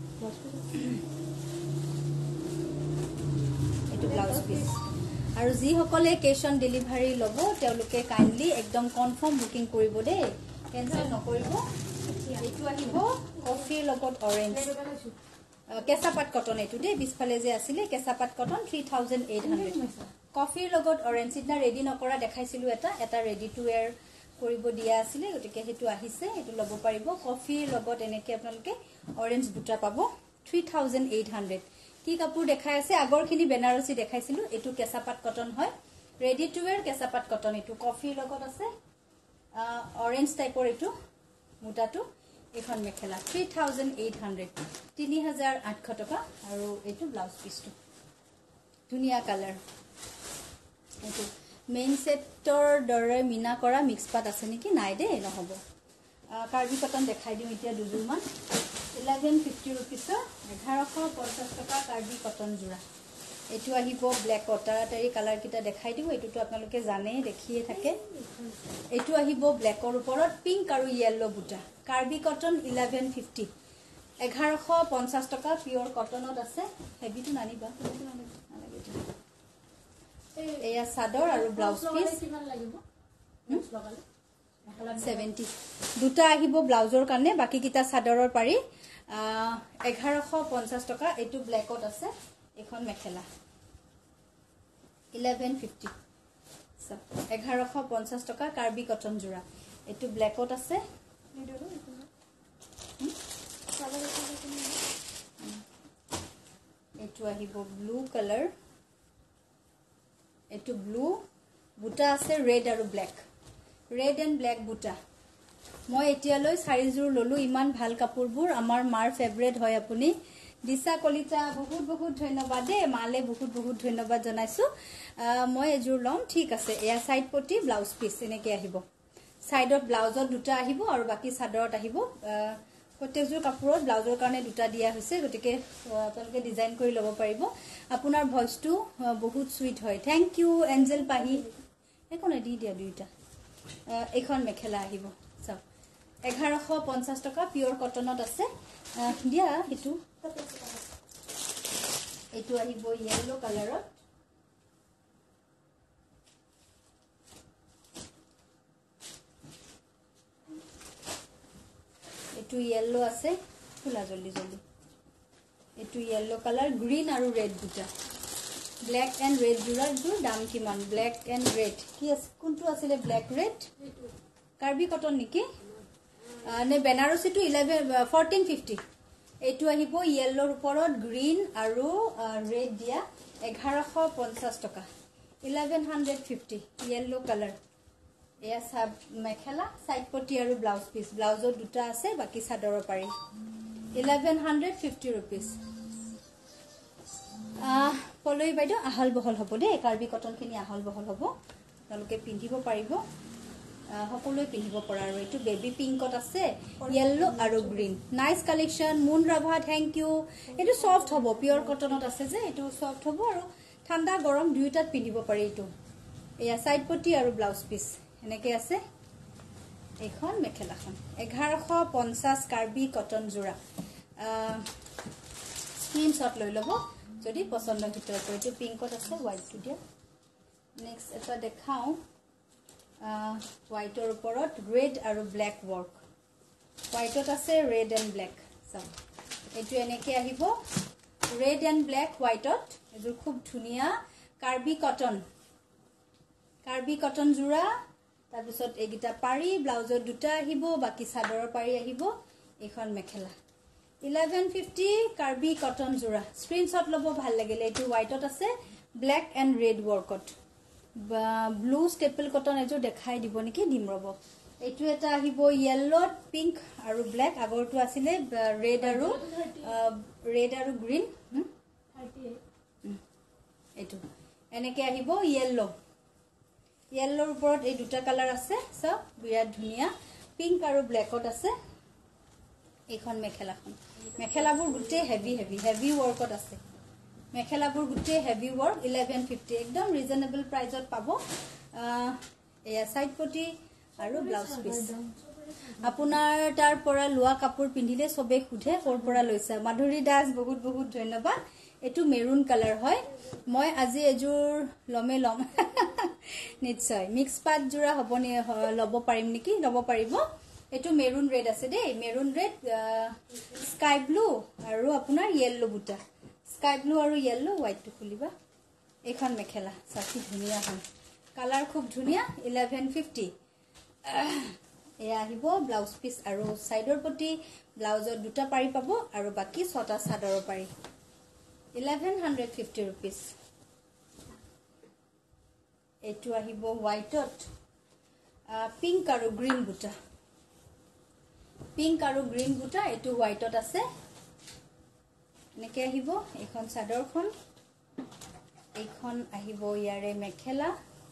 এটু ব্লাউজ পিস আৰু যি সকলে কেশ অন ডেলিভাৰী লব তেওঁলোকে কাইন্ডলি একদম কনফাৰ্ম বুকিং কৰিব দে কেনসেল নকৰিব এটু আহিব কফিৰ লগত অৰেঞ্জ কেঁচাপাত কটন এটু দে বিছফালে যে আছিল কেঁচাপাত cotton three thousand eight hundred কফিৰ লগত অৰেঞ্জ ইদনা ৰেডি নকৰা দেখাইছিলো এটা এটা ৰেডি টু ওয়্যাৰ কৰিব দিয়া আছিল গতিকে হেতু আহিছে এটু লব পাৰিব কফিৰ লগত এনেকে আপোনালোকে অৰেঞ্জ বুটা পাব three thousand eight hundred কি কাপোৰ দেখাই আছে আগৰখিনি বেনাৰসী দেখাইছিলো এটু কেঁচাপাত কটন হয় ৰেডি টু ওয়্যাৰ কেঁচাপাত কটন এটু কফিৰ লগত আছে অৰেঞ্জ টাইপৰ এটু মুটাটো এখন মেখেলা three thousand eight hundred তিনি হাজাৰ আঠশ টকা আৰু এটু ব্লাউজ পিসটো ধুনিয়া কালাৰ এটু মেইন সেটৰ দৰে মিনা কৰা মিক্স পাত আছে নেকি নাই দে নহব কাৰ্বি কটন দেখাই দিম এতিয়া দুজুৰমান eleven fifty rupees এঘাৰশ পঞ্চাশ টকা কাৰ্বি কটন জোৰা এটু আহিব ব্ল্যাক অটাৰাটাৰি কালাৰ কিটা দেখাই দিও এটুটো আপোনালোকে জানে দেখিয়ে থাকে এটু আহিব ব্ল্যাকৰ ওপৰত পিংক আৰু ইয়েলো বুটা কাৰ্বি কটন eleven fifty এঘাৰশ পঞ্চাশ টকা পিওর কটনত আছে হেভিটো নানিবা এয়া সাদৰ আৰু ব্লাউজ পিস কিমান লাগিব লগালে seventy দুটা আহিব ব্লাউজৰ কাৰণে বাকি কিটা সাদৰৰ পাৰি এঘাৰশ পঞ্চাশ টকা এটু ব্ল্যাকত আছে এখন মেখেলা eleven fifty এঘাৰশ পঞ্চাশ টকা কাৰ্বি কটন জোৰা এটু ব্ল্যাকত আছে এটু আহিব ব্লু কালাৰ এটু ব্লু বুটা আছে ৰেড আৰু ব্ল্যাক ৰেড এন্ড ব্ল্যাক বুটা মই এতিয়ালৈ চাৰিজোৰ ললো ইমান ভাল কাপোৰবোৰ আমাৰ মাৰ ফেভৰেট হয় আপুনি দিশা কলিতা বহুত বহুত ধন্যবাদ দে মালে বহুত বহুত ধন্যবাদ জনাইছো মই এজোৰ লম ঠিক আছে এয়া সাইড পটি ব্লাউজ পিস এনেকে আহিব সাইডত ব্লাউজত দুটা আহিব আৰু বাকি সাদৰত আহিব প্ৰত্যেকজোৰ কাপোৰত ব্লাউজৰ কাৰণে দুটা দিয়া হৈছে গতিকে আপোনালোকে ডিজাইন কৰি লব পাৰিব আপোনাৰ ভইচটো বহুত সুইট হয় থ্যাংক ইউ এঞ্জেল পাহি একনে দি দিয়া দুইটা এখন মেখেলা আহিব চাও এঘাৰশ পঞ্চাশ টকা পিওর কটনত আছে দিয়া এটু এটু আহিব ইয়েলো কালাৰত এটু ইয়েলো আছে ফুলা জলদি জলদি এটু ইয়েলো কালাৰ গ্ৰীন আৰু ৰেড দুটা ব্ল্যাক এন্ড ৰেড জোৰাৰ জোৰ দাম কিমান ব্ল্যাক এন্ড ৰেড কি আছে কোনটো আছিল ব্ল্যাক ৰেড কাৰ্বি কটন নেকি নে বেনাৰসীটো eleven fourteen fifty এটু আহিব ইয়েলোৰ ওপৰত গ্ৰীন আৰু ৰেড দিয়া এঘাৰশ পঞ্চাশ টকা eleven fifty ইয়েলো কালাৰ এয়া সব মেখেলা সাইড পটি আৰু ব্লাউজ পিস ব্লাউজৰ দুটা আছে বাকি সাদৰৰ পাৰি eleven fifty rupees আহ পলৈ বাইদেউ আহল বহল হ'ব দে কাৰ্বি কটন খিনি আহল বহল হ'ব আপোনালোকে পিন্ধিব পাৰিব সকলোৱে পিন্ধিব পৰা আৰু এটু বেবি পিংকত আছে ইয়েলো আৰু green nice collection Moon Rabha thank you এটু সফট হ'ব পিওর কটনত আছে যে এটু সফট হ'ব আৰু ঠাণ্ডা গৰম দুইটাত পিন্ধিব পাৰি এটু এয়া সাইড পটি আৰু ব্লাউজ পিস এনেকে আছে এখন মেখেলাখন এঘাৰশ পঞ্চাশ কাৰ্বি কটন জোৰা স্ক্ৰীনশ্বট লৈ ল'ব যদি পচন্দৰ ভিতৰত পৰে। এইটো পিংকত আছে, হোৱাইটটো দিয়া। নেক্সট এটা দেখাওঁ হোৱাইটৰ ওপৰত ৰেড আৰু ব্লেক ৱৰ্ক। হোৱাইটত আছে ৰেড এণ্ড ব্লেক। চাওক এইটো এনেকৈ আহিব, ৰেড এণ্ড ব্লেক হোৱাইটত। এইযোৰ খুব ধুনীয়া কাৰ্বি কটন, কাৰ্বি কটন যোৰা। তাৰপিছত এইকেইটা পাৰি, ব্লাউজৰ দুটা আহিব, বাকী চাদৰৰ পাৰি আহিব। এইখন mekhela eleven fifty Karbi cotton যোৰা। স্ক্ৰীনশ্বট ল'ব ভাল লাগিলে। এইটো হোৱাইটত আছে, ব্লেক এণ্ড ৰেড ৱৰ্কত। ব্লু ষ্টেপল কটন এযোৰ দেখাই দিব নেকি, দিম ৰ'ব। এইটো এটা আহিব য়েল্লত পিংক আৰু ব্লেক। আগৰটো আছিলে ৰেড আৰু ৰেড আৰু গ্ৰীণ। এইটো এনেকৈ আহিব য়েল্লো, য়েল্লোৰ ওপৰত এই দুটা কালাৰ আছে। চাওক বিৰাট ধুনীয়া, পিংক আৰু ব্লেকত আছে। এইখন মেখেলাখন, মেখেলাবোৰ গোটেই হেভি হেভি হেভি ৱৰ্কত আছে। মেখেলাবোৰ গোটেই হেভি ৱৰ্ক, ইলেভেন ফিফটি একদম ৰিজনেবল প্ৰাইজত পাব। এয়া চাইড পটি আৰু ব্লাউজ পিচ। আপোনাৰ তাৰ পৰা লোৱা কাপোৰ পিন্ধিলে চবেই সোধে ক'ৰ পৰা লৈছা। মাধুৰী দাস, বহুত বহুত ধন্যবাদ। এইটো মেৰুন কালাৰ হয়। মই আজি এযোৰ লমে ল'ম নিশ্চয়। মিক্স পাত যোৰা হ'ব নি, ল'ব পাৰিম নেকি? ল'ব পাৰিব। এইটো মেৰুন ৰেড আছে দেই, মেৰুন ৰেড, স্কাই ব্লু আৰু আপোনাৰ য়েল্লো বুটা। স্কাই ব্লু আৰু য়েল্লো, হোৱাইটটো খুলিবা। এইখন মেখেলা চাওক কি ধুনীয়া হয়, কালাৰ খুব ধুনীয়া। Eleven fifty. এয়া আহিব ব্লাউজ পিচ আৰু চাইডৰ প্ৰতি ব্লাউজৰ দুটা পাৰি পাব আৰু বাকী ছটা চাদৰৰ পাৰি। Eleven hundred fifty rupees. এইটো আহিব হোৱাইটত, পিংক আৰু গ্ৰীণ বুটা। পিংক আৰু গ্ৰীণ বুটা। এইটো হোৱাইটত আছে। এনেকৈ আহিব এইখন চাদৰখন। এইখন আহিব ইয়াৰে মেখেলা,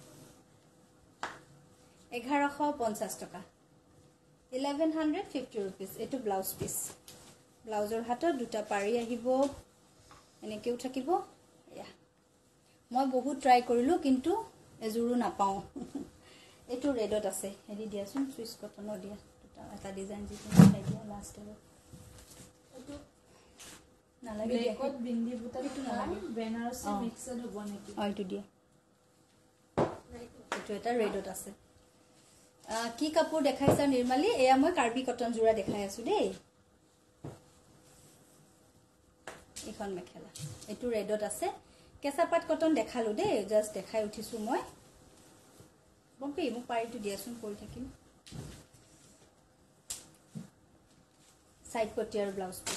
এঘাৰশ পঞ্চাছ টকা। Eleven hundred fifty rupees. এইটো ব্লাউজ পিচ, ব্লাউজৰ হাতত দুটা পাৰি আহিব, এনেকৈও থাকিব। এয়া মই বহুত ট্ৰাই কৰিলোঁ কিন্তু এযোৰো নাপাওঁ। এইটো ৰেডত আছে, হেৰি দিয়াচোন, চুইচ কটনৰ দিয়া দুটা, এটা ডিজাইন যিটো দেখাই দিয়া লাষ্ট আৰু নালাগে দিয়া। বিন্দি বুটা এইটো নালাগে, বেনাৰসী মিক্সড হ'ব নেকি? অঁ এইটো দিয়া। এইটো এটা ৰেডত আছে। কি কাপোৰ দেখাইছা নিৰ্মালী? এয়া মই কাৰ্বি কটন যোৰা দেখাই আছো দেই। এইখন মেখেলা, এইটো ৰেডত আছে। কেঁচা পাট কটন দেখালো দেই, জাষ্ট দেখাই উঠিছো মই। বম্পি মোক পাৰিটো দিয়াচোন, কৰি থাকিম। চাইড পটি আৰু ব্লাউজ পিচ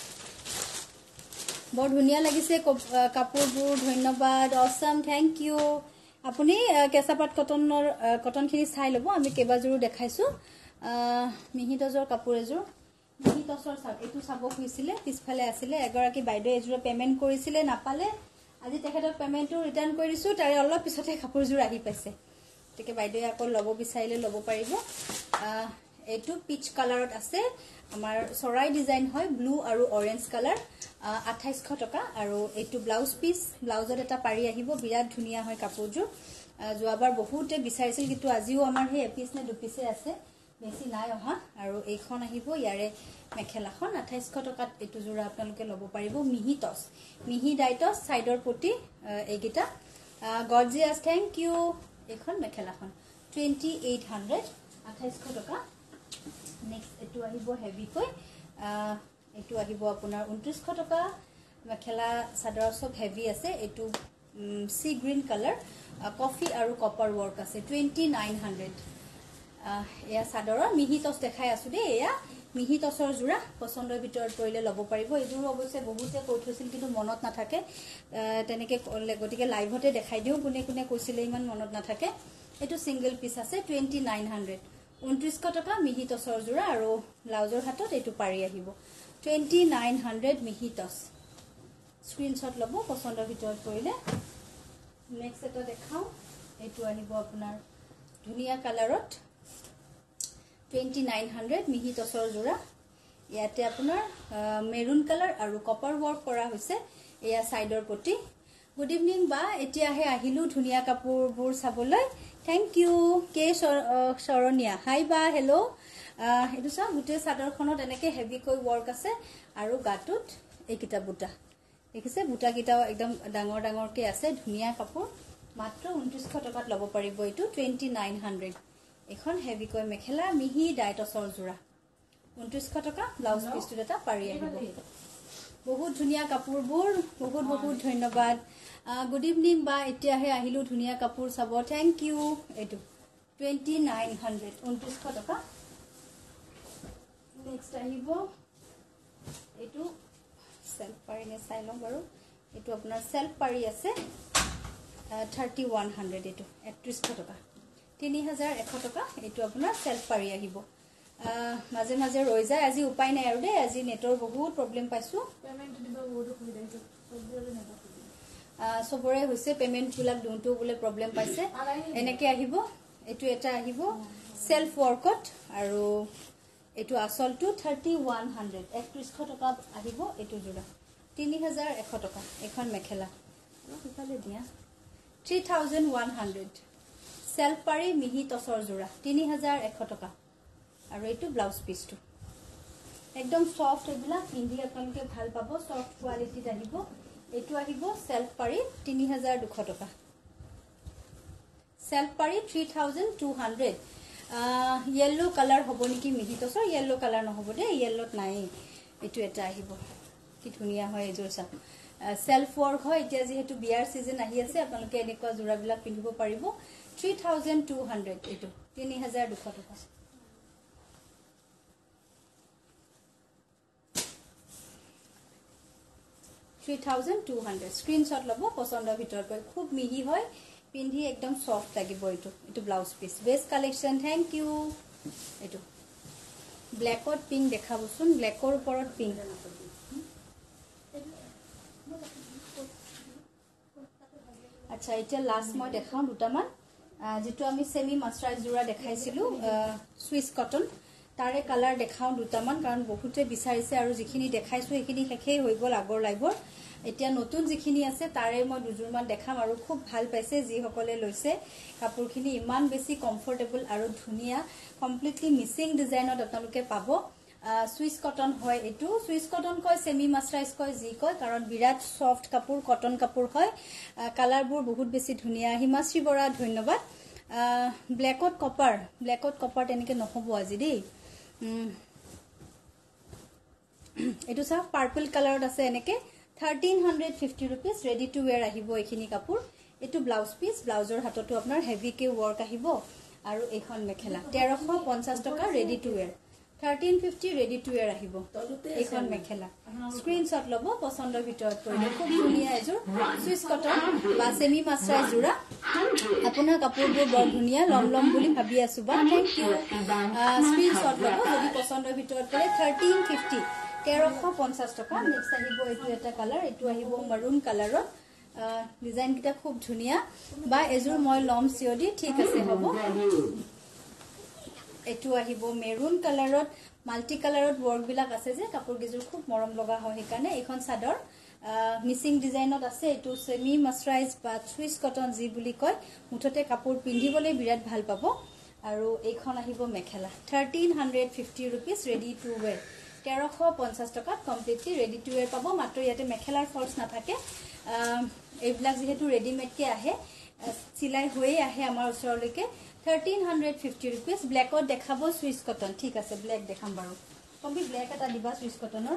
বৰ ধুনীয়া লাগিছে কাপোৰবোৰ। ধন্যবাদ, অসম, থেংক ইউ। আপুনি কেঁচা পাট কটনৰ কটনখিনি চাই ল'ব। আমি কেইবাযোৰো দেখাইছোঁ। মিহি টচৰ কাপোৰ এযোৰ, মিহি টচৰ চাওক, এইটো চাব খুজিছিলে, পিছফালে আছিলে। এগৰাকী বাইদেৱে এযোৰ পে'মেণ্ট কৰিছিলে, নাপালে। আজি তেখেতক পে'মেণ্টটো ৰিটাৰ্ণ কৰি দিছোঁ। তাৰে অলপ পিছতে কাপোৰযোৰ আহি পাইছে। গতিকে বাইদেৱে আকৌ ল'ব বিচাৰিলে ল'ব পাৰিব। এইটো পিচ কালাৰত আছে, আমাৰ চৰাই ডিজাইন হয়, ব্লু আৰু অৰেঞ্জ কালাৰ। আঠাইছশ টকা। আৰু এইটো ব্লাউজ পিচ, ব্লাউজত এটা পাৰি আহিব। বিৰাট ধুনীয়া হয় কাপোৰযোৰ। যোৱাবাৰ বহুতে বিচাৰিছিল, কিন্তু আজিও আমাৰ সেই এপিচ নে দুপিচে আছে, বেছি নাই অহা। আৰু এইখন আহিব ইয়াৰে মেখেলাখন। আঠাইছশ টকাত এইটো যোৰা আপোনালোকে ল'ব পাৰিব। মিহি টচ, মিহি ডাইটচ, চাইডৰ প্ৰতি এইকেইটা। Gorgeous, thank you. এইখন মেখেলাখন টুৱেণ্টি এইট হাণ্ড্ৰেড, আঠাইছশ টকা। নেক্সট এইটো আহিব হেভিকৈ, এইটো আহিব আপোনাৰ ঊনত্ৰিছশ টকা। মেখেলা চাদৰ চব হেভি আছে। এইটো চি গ্ৰীণ কালাৰ, কফি আৰু কপাৰ ৱৰ্ক আছে, টুৱেণ্টি নাইন হাণ্ড্ৰেড। এয়া চাদৰৰ মিহি টচ দেখাই আছো দেই। এয়া মিহি টচৰ যোৰা, পচন্দৰ ভিতৰত পৰিলে ল'ব পাৰিব। এইযোৰো অৱশ্যে বহুতে কৈ থৈছিল, কিন্তু মনত নাথাকে তেনেকৈ, গতিকে লাইভতে দেখাই দিওঁ কোনে কোনে কৈছিলে, ইমান মনত নাথাকে। এইটো ছিংগল পিচ আছে, টুৱেণ্টি নাইন হাণ্ড্ৰেড। ঊনত্ৰিছশ টকা মিহি টচৰ যোৰা আৰু ব্লাউজৰ হাতত এইটো পাৰি আহিব। টুৱেণ্টি নাইন হাণ্ড্ৰেড মিহি টচ। স্ক্ৰীনশ্বট ল'ব পচন্দৰ ভিতৰত পৰিলে। নেক্সট এটা দেখাওঁ। এইটো আহিব আপোনাৰ ধুনীয়া কালাৰত, টুৱেণ্টি নাইন হাণ্ড্ৰেড মিহি টচৰ যোৰা। ইয়াতে আপোনাৰ মেৰুন কালাৰ আৰু কপাৰ ৱৰ্ক কৰা হৈছে। এয়া চাইডৰ প্ৰতি। গুড ইভিনিং বা, এতিয়াহে আহিলোঁ ধুনীয়া কাপোৰবোৰ চাবলৈ। Thank you. K Saraniya, hi বা, হেল্ল'। এইটো চাওক গোটেই চাদৰখনত এনেকে হেভিকৈ ৱৰ্ক আছে আৰু গাটোত এইকেইটা বুটা দেখিছে বুটাকেইটাও একদম ডাঙৰ ডাঙৰকে আছে ধুনীয়া কাপোৰ মাত্ৰ ঊনত্ৰিশ টকাত ল'ব পাৰিব এইটো টুৱেণ্টি নাইন হাণ্ড্ৰেড এখন হেভিকৈ মেখেলা মিহি ডাইটছৰ যোৰা ঊনত্ৰিশ টকা ব্লাউজ পিছটোত এটা পাৰি আহিব বহুত ধুনীয়া কাপোৰবোৰ বহুত বহুত ধন্যবাদ গুড ইভিনিং বা এতিয়াহে আহিলো ধুনীয়া কাপোৰ চাব থেংক ইউ এইটো টুৱেণ্টি নাইন হাণ্ড্ৰেড ঊনত্ৰিশ টকা নেক্সট আহিব এইটো সেলফ পাৰি নে চাই লওঁ বাৰু এইটো আপোনাৰ সেলফ পাৰি আছে থাৰ্টি ওৱান হাণ্ড্ৰেড এইটো একত্ৰিশ টকা তিনি হাজাৰ এশ টকা এইটো আপোনাৰ সেলফ পাৰি আহিব মাজে মাজে ৰৈ যায় আজি উপায় নাই আৰু দেই আজি নেটৰ বহুত প্ৰব্লেম পাইছো পেমেন্ট দিব বহুত অসুবিধা হৈছে সবৰে নেটৰ সবৰে হৈছে পেমেন্ট বিলাক দিওঁতো বোলে প্ৰব্লেম পাইছে এনেকে আহিব এইটো এটা আহিব সেলফ ৱৰ্কত আৰু এইটো আসলটো থাৰ্টি ওৱান হাণ্ড্ৰেড একত্ৰিশ টকা আহিব এইটো যোৰা তিনি হাজাৰ এশ টকা এখন মেখেলা সিফালে দিয়া three thousand one hundred self পাৰি মিহি টচৰ যোৰা তিনি হাজাৰ এশ টকা আৰু এইটো ব্লাউজ পিছটো একদম সফট এইবিলাক পিন্ধি আপোনালোকে ভাল পাব সফট কোৱালিটিত আহিব এইটো আহিব সেলফ পাৰি তিনি হাজাৰ দুশ টকা সেলফ পাৰি three thousand two hundred yellow colour हबो नेकी मिहि तो सर येलो कलर নহব দে येलोत নাই এটু এটা আহিব কি ধুনিয়া হয় এজোৰ সা সেলফ ওয়ার্ক হয় এতিয়া যেহেতু বিয়াৰ সিজন আহি আছে আপোনালোকে এনেকুৱা জোৰা বিলাক পিন্ধিব পাৰিব থ্ৰী থাউজেণ্ড টু হাণ্ড্ৰেড এটু তিনি হাজাৰ দুশ টকা three thousand two hundred screenshot লব পছন্দৰ ভিতৰত খুব মিহি হয় পিন্ধি একদম সফট লাগিব এটু এটু blouse piece best collection thank you এটু ব্ল্যাকত পিঙ্ক দেখাবছুন ব্ল্যাকৰ ওপৰত পিঙ্ক আচ্ছা এটা লাস্ট মই দেখাও দুটামান যেটো আমি সেমি মাস্টাৰাইজ জোৰা দেখাইছিলো সুইস কটন তাৰে কালাৰ দেখাও দুটামান কাৰণ বহুতে বিচাৰিছে আৰু যিখিনি দেখাইছো এইখিনি শেষেই হৈ গল আগৰ লাইভৰ এতিয়া নতুন যিখিনি আছে তাৰে মই দুজুৰমান দেখাম আৰু খুব ভাল পাইছে যি সকলে লৈছে কাপোৰখিনি ইমান বেছি কমফৰ্টেবল আৰু ধুনিয়া কমপ্লিটলি মিসিং ডিজাইনত আপোনালোকে পাব সুইস কটন হয় এটু সুইস কটন কয় সেমি মাস্টাৰাইজ কয় যি কয় কাৰণ বিৰাট সফট কাপোৰ কটন কাপোৰ হয় কালাৰবোৰ বহুত বেছি ধুনিয়া হিমাশ্ৰী বৰা ধন্যবাদ ব্ল্যাকত কপাৰ ব্ল্যাকত কপাৰ তেনেকে নহব আজি দেই এটু সব পার্পল কালারত আছে এনেকে thirteen fifty rupees ready to wear আহিব এখিনি কাপোৰ এটু ব্লাউজ পিস ব্লাউজৰ হাতটো আপোনাৰ হেভি কে ওয়ার্ক আহিব আৰু এখন মেখেলা তেৰশ পঞ্চাশ টকা ready to wear thirteen fifty ready to wear আহিব এখন মেখেলা স্ক্ৰিনশ্বট লব পছন্দৰ ভিতৰত পৰিলে খুব ধুনিয়া এজোৰ সুইস কটন বা সেমি মাস্টাৰাইজ জোৰা আপোনাৰ কাপোৰবোৰ বৰ ধুনিয়া লম লম বুলি ভাবি আছো বা থ্যাংক ইউ স্ক্ৰিনশ্বট লব যদি পছন্দৰ ভিতৰত পৰে থাৰ্টিন ফিফটি তেৰশ পঞ্চাশ টকা নেক্সট আহিব এইটো এটা কালাৰ এইটো আহিব মাৰুন কালাৰত ডিজাইন কিটা খুব ধুনিয়া বা এজোৰ মই লম সিওডি ঠিক আছে হ'ব এইটো আহিব মেৰুন কালাৰত মাল্টি কালাৰত ওয়ার্ক বিলাক আছে যে কাপোৰ গিজুৰ খুব মৰম লগা হয় হেকানে এখন সাদৰ মিসিং ডিজাইনত আছে এইটো সেমি মাস্টাৰাইজ বা সুইস কটন জি বুলি কয় মুঠতে কাপোৰ পিন্ধিবলৈ বিৰাট ভাল পাব আৰু এইখন আহিব mekhela thirteen fifty rupees ready to wear তেৰশ পঞ্চাশ টকাত কমপ্লিটলি ৰেডি টু ওয়্যাৰ পাব মাত্ৰ ইয়াতে মেখেলাৰ ফলস নাথাকে এইবিলাক যেহেতু ৰেডিমেড কে আহে সিলাই হৈয়ে আহে আমাৰ ওচৰলৈকে থাৰ্টিন ফিফটি rupees ব্ল্যাকত দেখাব সুইস কটন ঠিক আছে ব্ল্যাক দেখাম বাৰু কবি ব্ল্যাক এটা দিবা সুইস কটনৰ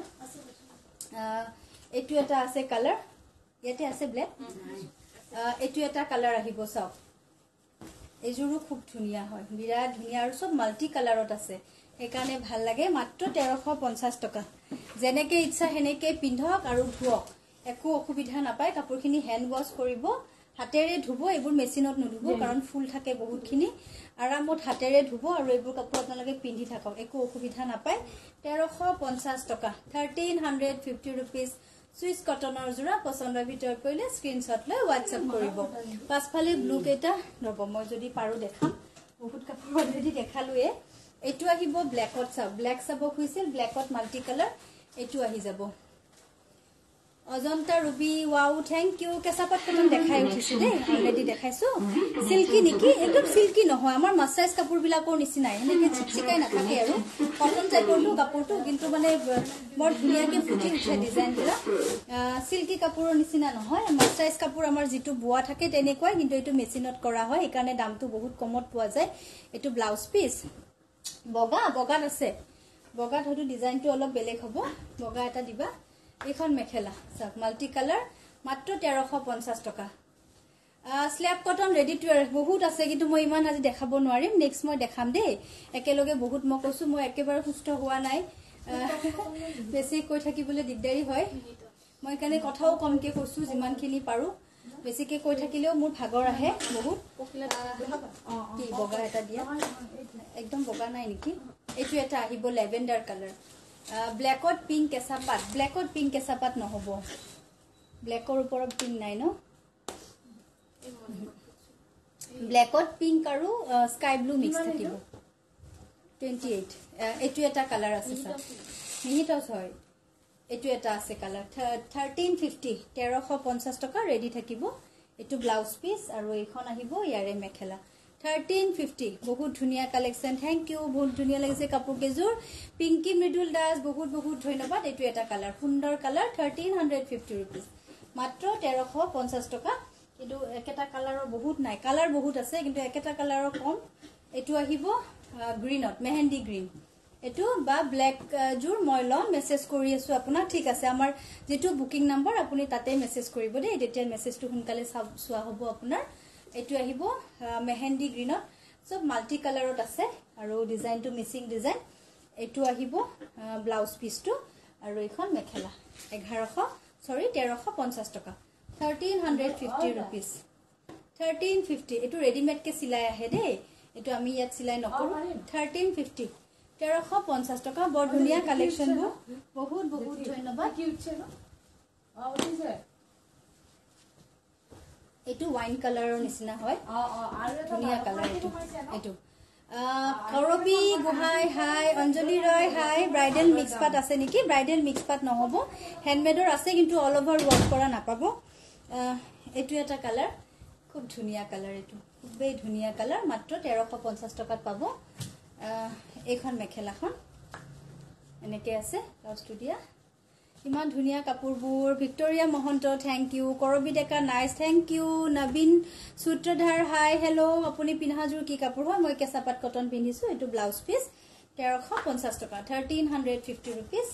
এটু এটা আছে কালাৰ ইয়াতে আছে ব্ল্যাক এটু এটা কালাৰ আহিব সব এজোৰো খুব ধুনিয়া হয় বিৰাট ধুনিয়া আৰু সব মাল্টি কালাৰত আছে একানে ভাল লাগে মাত্ৰ তেৰশ পঞ্চাশ টকা জেনেকে ইচ্ছা হেনেকে পিন্ধক আৰু ধুওক একো অসুবিধা নাপায় কাপোৰখিনি হ্যান্ড ওয়াশ কৰিব হাতেৰে ধুব এইবোৰ মেচিনত নুধুব কাৰণ ফুল থাকে বহুতখিনি আৰামত হাতেৰে ধুব আৰু এইবোৰ কাপোৰ আপোনালোকে পিন্ধি থাকক একো অসুবিধা নাপায় তেৰশ পঞ্চাশ টকা থাৰ্টিন ফিফটি rupees সুইস কটনৰ জোৰা পছন্দৰ ভিতৰত কৰিলে স্ক্ৰিনশ্বট লৈ WhatsApp কৰিব পাছফালে ব্লু কেটা ৰব মই যদি পাৰো দেখাম বহুত কাপোৰ অলৰেডি দেখালুৱে এটু আহিব ব্ল্যাকত সব ব্ল্যাক সব খুইছিল ব্ল্যাকত মাল্টি কালার এটু আহি যাব Ajanta Rubi wow thank you কেঁচাপাত কটন দেখাই উঠিছো দেই অলৰেডি দেখাইছো সিল্কি নেকি একদম সিল্কি নহয় আমাৰ মাছাইজ কাপোৰ বিলাকৰ নিচিনাই এনেকে চিকচিকাই নাথাকে আৰু কটন টাইপৰটো কাপোৰটো কিন্তু মানে বৰ ধুনীয়াকে ফুটি উঠে ডিজাইনবিলাক সিল্কি কাপোৰৰ নিচিনা নহয় মাছাইজ কাপোৰ আমাৰ যেটো বোৱা থাকে তেনেকুৱাই কিন্তু এটো মেচিনত কৰা হয় এইকাৰণে দামটো বহুত কমত পোৱা যায় এটো ব্লাউজ পিস বগা বগাত আছে বগাত হয়তো ডিজাইনটো অলপ বেলেগ হ'ব বগা এটা দিবা এখন মেখেলা সব মাল্টি কালার মাত্র তেরশ পঞ্চাশ টাকা slub cotton ready to wear বহুত আছে কিন্তু মই ইমান আজি দেখাব নোৱাৰিম নেক্সট মই দেখাম দেই একেলগে বহুত মই কৈছো মই একেবাৰে সুস্থ হোৱা নাই বেছি কৈ থাকিবলৈ দিগদাৰি হয় মই কাৰণে কথাও কমকে কৈছো যিমানখিনি পাৰো বেছিকে কৈ থাকিলেও মোৰ ভাগৰ আহে বহুত কি বগা এটা দিয়া একদম বগা নাই নেকি এইটো এটা আহিব লেভেন্ডাৰ কালাৰ ব্ল্যাকত পিঙ্ক কেঁচাপাত ব্ল্যাকত পিঙ্ক কেঁচাপাত নহব ব্ল্যাকৰ ওপৰত পিঙ্ক নাই ন ব্ল্যাকত পিঙ্ক আৰু স্কাই ব্লু মিক্স থাকিব টুৱেণ্টি এইট এইটো এটা কালাৰ আছে স্যাৰ মিহিটাউস হয় এইটো এটা আছে কালাৰ থাৰ্টিন ফিফটি তেৰশ পঞ্চাশ টকা ৰেডি থাকিব এইটো ব্লাউজ পিস আৰু এইখন আহিব ইয়াৰে মেখেলা থাৰ্টিন ফিফটি বহুত ধুনীয়া কালেকশন থ্যাংক ইউ বহুত ধুনীয়া লাগিছে কাপোৰ কেজুৰ পিঙ্কি মৃদুল দাস বহুত বহুত ধন্যবাদ এইটো এটা কালাৰ সুন্দৰ কালাৰ থাৰ্টিন ফিফটি ৰুপিস মাত্ৰ তেৰশ পঞ্চাশ টকা কিন্তু একেটা কালাৰৰ বহুত নাই কালাৰ বহুত আছে কিন্তু একেটা কালাৰৰ কম এইটো আহিব গ্ৰীনত মেহেন্দি গ্ৰীন এটো বা ব্ল্যাক জুৰ মই লম মেসেজ কৰি আছো আপোনাক ঠিক আছে আমাৰ যেটো বুকিং নাম্বাৰ আপুনি তাতে মেসেজ কৰিব দেই তেতিয়া মেসেজটো সোনকালে চোৱা হ'ব আপোনাৰ এটো আহিব মেহেন্দি গ্ৰীনত সব মাল্টি কালাৰত আছে আৰু ডিজাইনটো মিসিং ডিজাইন এটো আহিব ব্লাউজ পিসটো আৰু এখন মেখেলা এঘাৰশ সৰি তেৰশ পঞ্চাশ টকা thirteen fifty rupees thirteen fifty এটো ৰেডিমেড কে সিলাই আহে দেই এটো আমি ইয়াত সিলাই নকৰো থাৰ্টিন ফিফটি তেৰশ পঞ্চাশ টকা বৰ ধুনীয়া কালেকশন বহুত বহুত ধন্যবাদ কি উঠছে ন অ উঠিছে এটো ওয়াইন কালাৰৰ নিচিনা হয় অ অ আৰু এটা ধুনীয়া কালাৰ এটো এটো কৰবি গুহাই হাই অঞ্জলি ৰয় হাই ব্ৰাইডেল মিক্স পাট আছে নেকি ব্ৰাইডেল মিক্স পাট নহব হ্যান্ডমেডৰ আছে কিন্তু অল ওভাৰ ওয়ার্ক কৰা নাপাব এটো এটা কালাৰ খুব ধুনীয়া কালাৰ এটো খুবেই ধুনীয়া কালাৰ মাত্ৰ তেৰশ পঞ্চাশ টকাত পাব এইখন মেখেলাখন এনেকে আছে ব্লাউজটো দিয়া ইমান ধুনীয়া কাপোৰবোৰ Victoria Mahanta thank you Karabi Deka nice thank you Nabin Sutradhar hi hello আপুনি পিনহাজুৰ কি কাপোৰ হয় মই কেঁচাপাত কটন পিন্ধিছো এটো ব্লাউজ পিস তেৰশ পঞ্চাশ টকা থাৰ্টিন ফিফটি ৰুপিস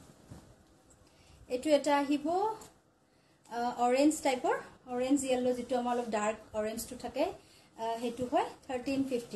এটো এটা আহিব অৰেঞ্জ টাইপৰ অৰেঞ্জ ইয়েলো যেটো আমাৰ অলপ ডাৰ্ক অৰেঞ্জটো থাকে হেতু হয় থাৰ্টিন ফিফটি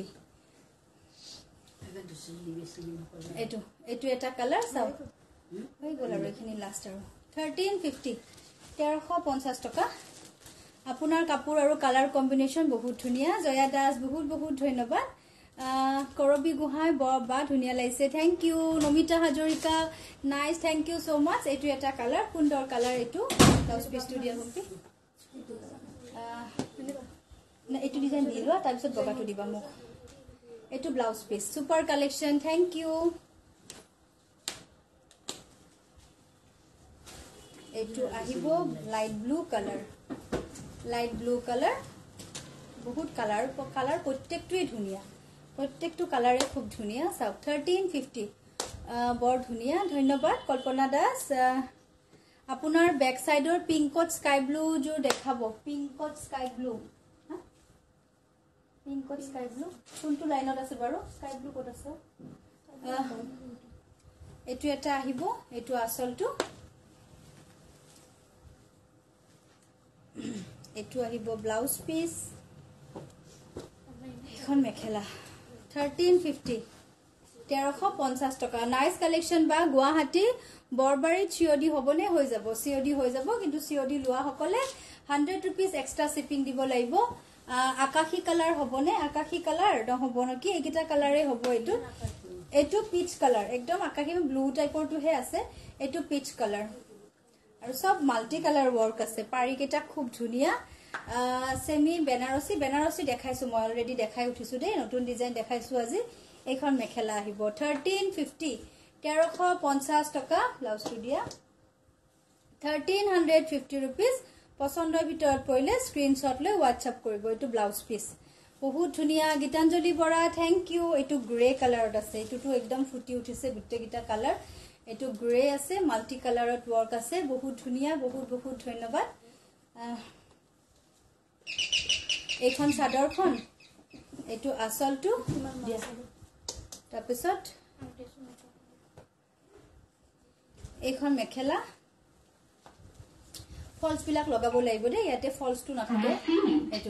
এটো এটো এটা কালাৰ চাও হৈ গল আৰু এখিনি লাষ্ট আৰু থাৰ্টিন ফিফটি তেৰশ পঞ্চাশ টকা আপোনাৰ কাপোৰ আৰু কালাৰ কম্বিনেশন বহুত ধুনীয়া জয়া দাস বহুত বহুত ধন্যবাদ কৰবি গুহাই বা ধুনীয়া লাগিছে thank you Namita Hazarika nice thank you so much এটো এটা কালাৰ সুন্দৰ কালাৰ এটো ব্লাউজ পিসটো দিয়া হবি না এটো ডিজাইন দিলো তাৰ পিছত বগাটো দিবা মোক এটো blouse piece super collection thank you এটো আহিব light blue colour light blue colour বহুত কালাৰ কালাৰ প্ৰত্যেকটোই ধুনীয়া প্ৰত্যেকটো কালাৰে খুব ধুনীয়া চাওক থাৰ্টিন ফিফটি বৰ ধুনীয়া ধন্যবাদ কল্পনা দাস আপোনাৰ বেক সাইডৰ পিংকত স্কাই ব্লু জোৰ দেখাব পিংকত স্কাই ব্লু পিংকত স্কাই ব্লু কোনটো লাইনত আছে বাৰু স্কাই ব্লু ক'ত আছে এটো এটা আহিব এটো আসলটো এটো আহিব ব্লাউজ পিস এখন মেখেলা থাৰ্টিন ফিফটি তেৰশ পঞ্চাশ টকা নাইস কালেকশন বা গুৱাহাটী বৰবাৰীত সিওডি হবনে হৈ যাব সিওডি হৈ যাব কিন্তু সিওডি লোৱা সকলে হাণ্ড্ৰেড ৰুপিস এক্সট্ৰা শিপিং দিব লাগিব আকাশী কালাৰ হবনে আকাশী কালাৰ নহব নেকি এইকেইটা কালাৰে হ'ব এটো এটো পিচ কালাৰ একদম আকাশী ব্লু টাইপৰটোহে আছে এটো পিচ কালাৰ আৰু সব মাল্টি কালাৰ ওয়ার্ক আছে পাৰি কেটা খুব ধুনীয়া সেমি বেনাৰসী বেনাৰসী দেখাইছো মই অলৰেডি দেখাই উঠিছো দেই নতুন ডিজাইন দেখাইছো আজি এইখন মেখেলা আহিব থাৰ্টিন ফিফটি তেৰশ পঞ্চাশ টকা ব্লাউজটো দিয়া থাৰ্টিন হাণ্ড্ৰেড ফিফটি ৰুপিজ পচন্দৰ ভিতৰত পৰিলে স্ক্ৰীনশ্বট লৈ হোৱাটছআপ কৰিব এইটো ব্লাউজ পিচ বহুত ধুনীয়া গীতাঞ্জলি বৰা থেংক ইউ এইটো গ্ৰে কালাৰত আছে এইটোতো একদম ফুটি উঠিছে গোটেইকেইটা কালাৰ এইটো গ্ৰে আছে মাল্টি কালাৰত ৱৰ্ক আছে বহুত ধুনীয়া বহুত বহুত ধন্যবাদ এইখন চাদৰখন এইটো আচলটো তাৰপিছত এইখন মেখেলা ফলস বিলাক লগাব লাগিব দে ইয়াতে ফলসটো নাথাকে এইটো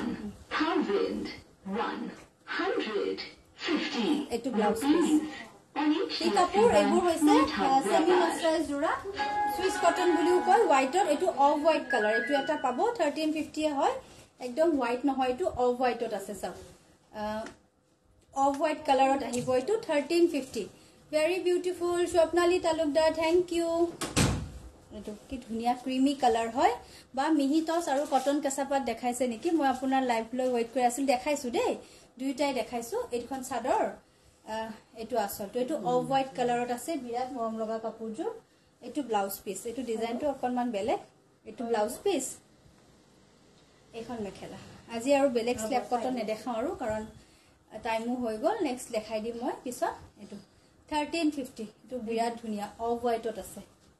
এইটো ব্লাউজ পিস এই কাপোৰ এইবোৰ হৈছে সেমি মাস্টাৰাইজ জোৰা সুইচ কটন বুলিও কয় হোৱাইটৰ এইটো অফ হোৱাইট কালাৰ এইটো এটা পাব থাৰ্টিন ফিফটি হয় একদম হোৱাইট নহয় এইটো অফ হোৱাইটত আছে সব অফ হোৱাইট কালাৰত আহিব এইটো thirteen fifty very beautiful Swapnali Talukdar thank you এইটো কি ধুনীয়া ক্ৰিমি কালাৰ হয় বা মিহি টছ আৰু কটন কেঁচাপাত দেখাইছে নেকি মই আপোনাৰ লাইভ লৈ ৱেইট কৰি আছিল দেখাইছো দেই দুইটাই দেখাইছো এইখন চাদৰ এইটো আচলটো এইটো অফ হোৱাইট কালাৰত আছে বিৰাট মৰম লগা কাপোৰযোৰ এইটো ব্লাউজ পিচ এইটো ডিজাইনটো অকণমান বেলেগ এইটো ব্লাউজ পিচ এইখন মেখেলা আজি আৰু বেলেগ স্লেপ কটন নেদেখাওঁ আৰু কাৰণ টাইমো হৈ গ'ল নেক্সট দেখাই দিম মই পিছত এইটো থাৰ্টিন ফিফটি এইটো বিৰাট ধুনীয়া অফ হোৱাইটত আছে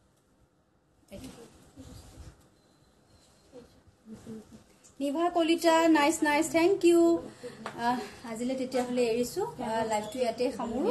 Niva Kalita nice nice thank you আজিলে তেতিয়া হলে এৰিছো লাইভটো ইয়াতে সামৰো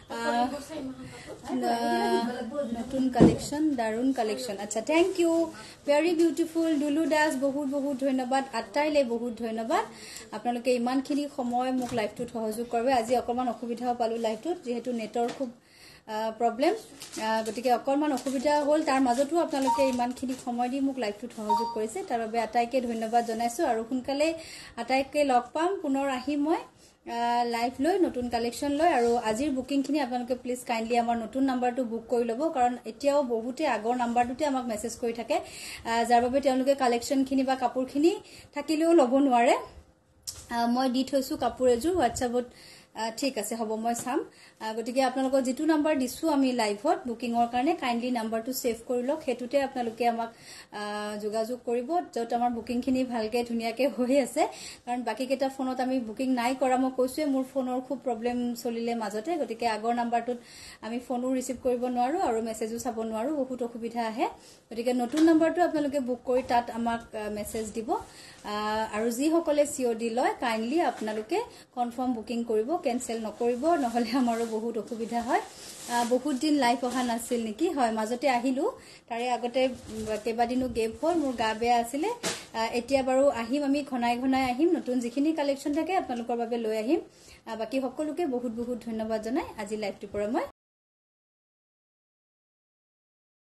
নতুন কালেকশন দাৰুণ কালেকশন আচ্ছা thank you very beautiful Dulu Das বহুত বহুত ধন্যবাদ আটাইলে বহুত ধন্যবাদ আপোনালোকে ইমানখিনি সময় মোক লাইভটোত সহযোগ কৰিবে আজি অকমান অসুবিধাও পালো লাইভটোত যেহেতু নেটৰ খুব প্ৰবলেম গতিকে অকমান অসুবিধা হ'ল তাৰ মাজতো আপোনালোকে ইমানখিনি সময় দি মোক লাইভটোত সহযোগ কৰিছে তাৰ বাবে আটাইকে ধন্যবাদ জনাইছো আৰু সোনকালে আটাইকে লগ পাম পুনৰ আহি মই লাইভ লৈ নতুন কালেকশন লৈ আৰু আজিৰ বুকিংখিনি আপোনালোকে প্লিজ কাইন্ডলি আমাৰ নতুন নাম্বাৰটো বুক কৰি ল'ব কাৰণ এতিয়াও বহুতে আগৰ নাম্বাৰটোতে আমাক মেছেজ কৰি থাকে যাৰ বাবে তেওঁলোকে কালেকশনখিনি বা কাপোৰখিনি থাকিলেও ল'ব নোৱাৰে মই দি থৈছো কাপোৰ এযোৰ হোৱাটছআপত ঠিক আছে হ'ব মই চাম গতিকে আপোনালোকৰ যেটো নাম্বাৰ দিছো আমি লাইভত বুকিংৰ কাৰণে কাইন্ডলি নাম্বাৰটো সেভ কৰি লওক হেতুতে আপোনালোকে আমাক যোগাযোগ কৰিব যত আমাৰ বুকিংখিনি ভালকে ধুনিয়াকে হৈ আছে কাৰণ বাকি কেটা ফোনত আমি বুকিং নাই কৰা মই কৈছোৱে মোৰ ফোনৰ খুব প্ৰবলেম চলিলে মাজতে গতিকে আগৰ নাম্বাৰটোত আমি ফোনো ৰিসিভ কৰিব নোৱাৰো আৰু মেছেজো চাব নোৱাৰো বহুত অসুবিধা আহে গতিকে নতুন নাম্বাৰটো আপোনালোকে বুক কৰি তাত আমাক মেছেজ দিব আৰু যি সকলে সিওডি লয় কাইন্ডলি আপোনালোকে কনফাৰ্ম বুকিং কৰিব কেনসেল নকৰিব নহলে আমাৰো বহুত অসুবিধা হয় বহুত দিন লাইভ অহা নাছিল নেকি হয় মাজতে আহিলো তাৰে আগতে কেবাদিনো গেপ হ'ল মোৰ গা বেয়া আছিল এতিয়া বাৰু আহিম আমি ঘনাই ঘনাই আহিম নতুন যিখিনি কালেকশন থাকে আপোনালোকৰ বাবে লৈ আহিম বাকি সকলোকে বহুত বহুত ধন্যবাদ জনাই আজি লাইভটো পৰা মই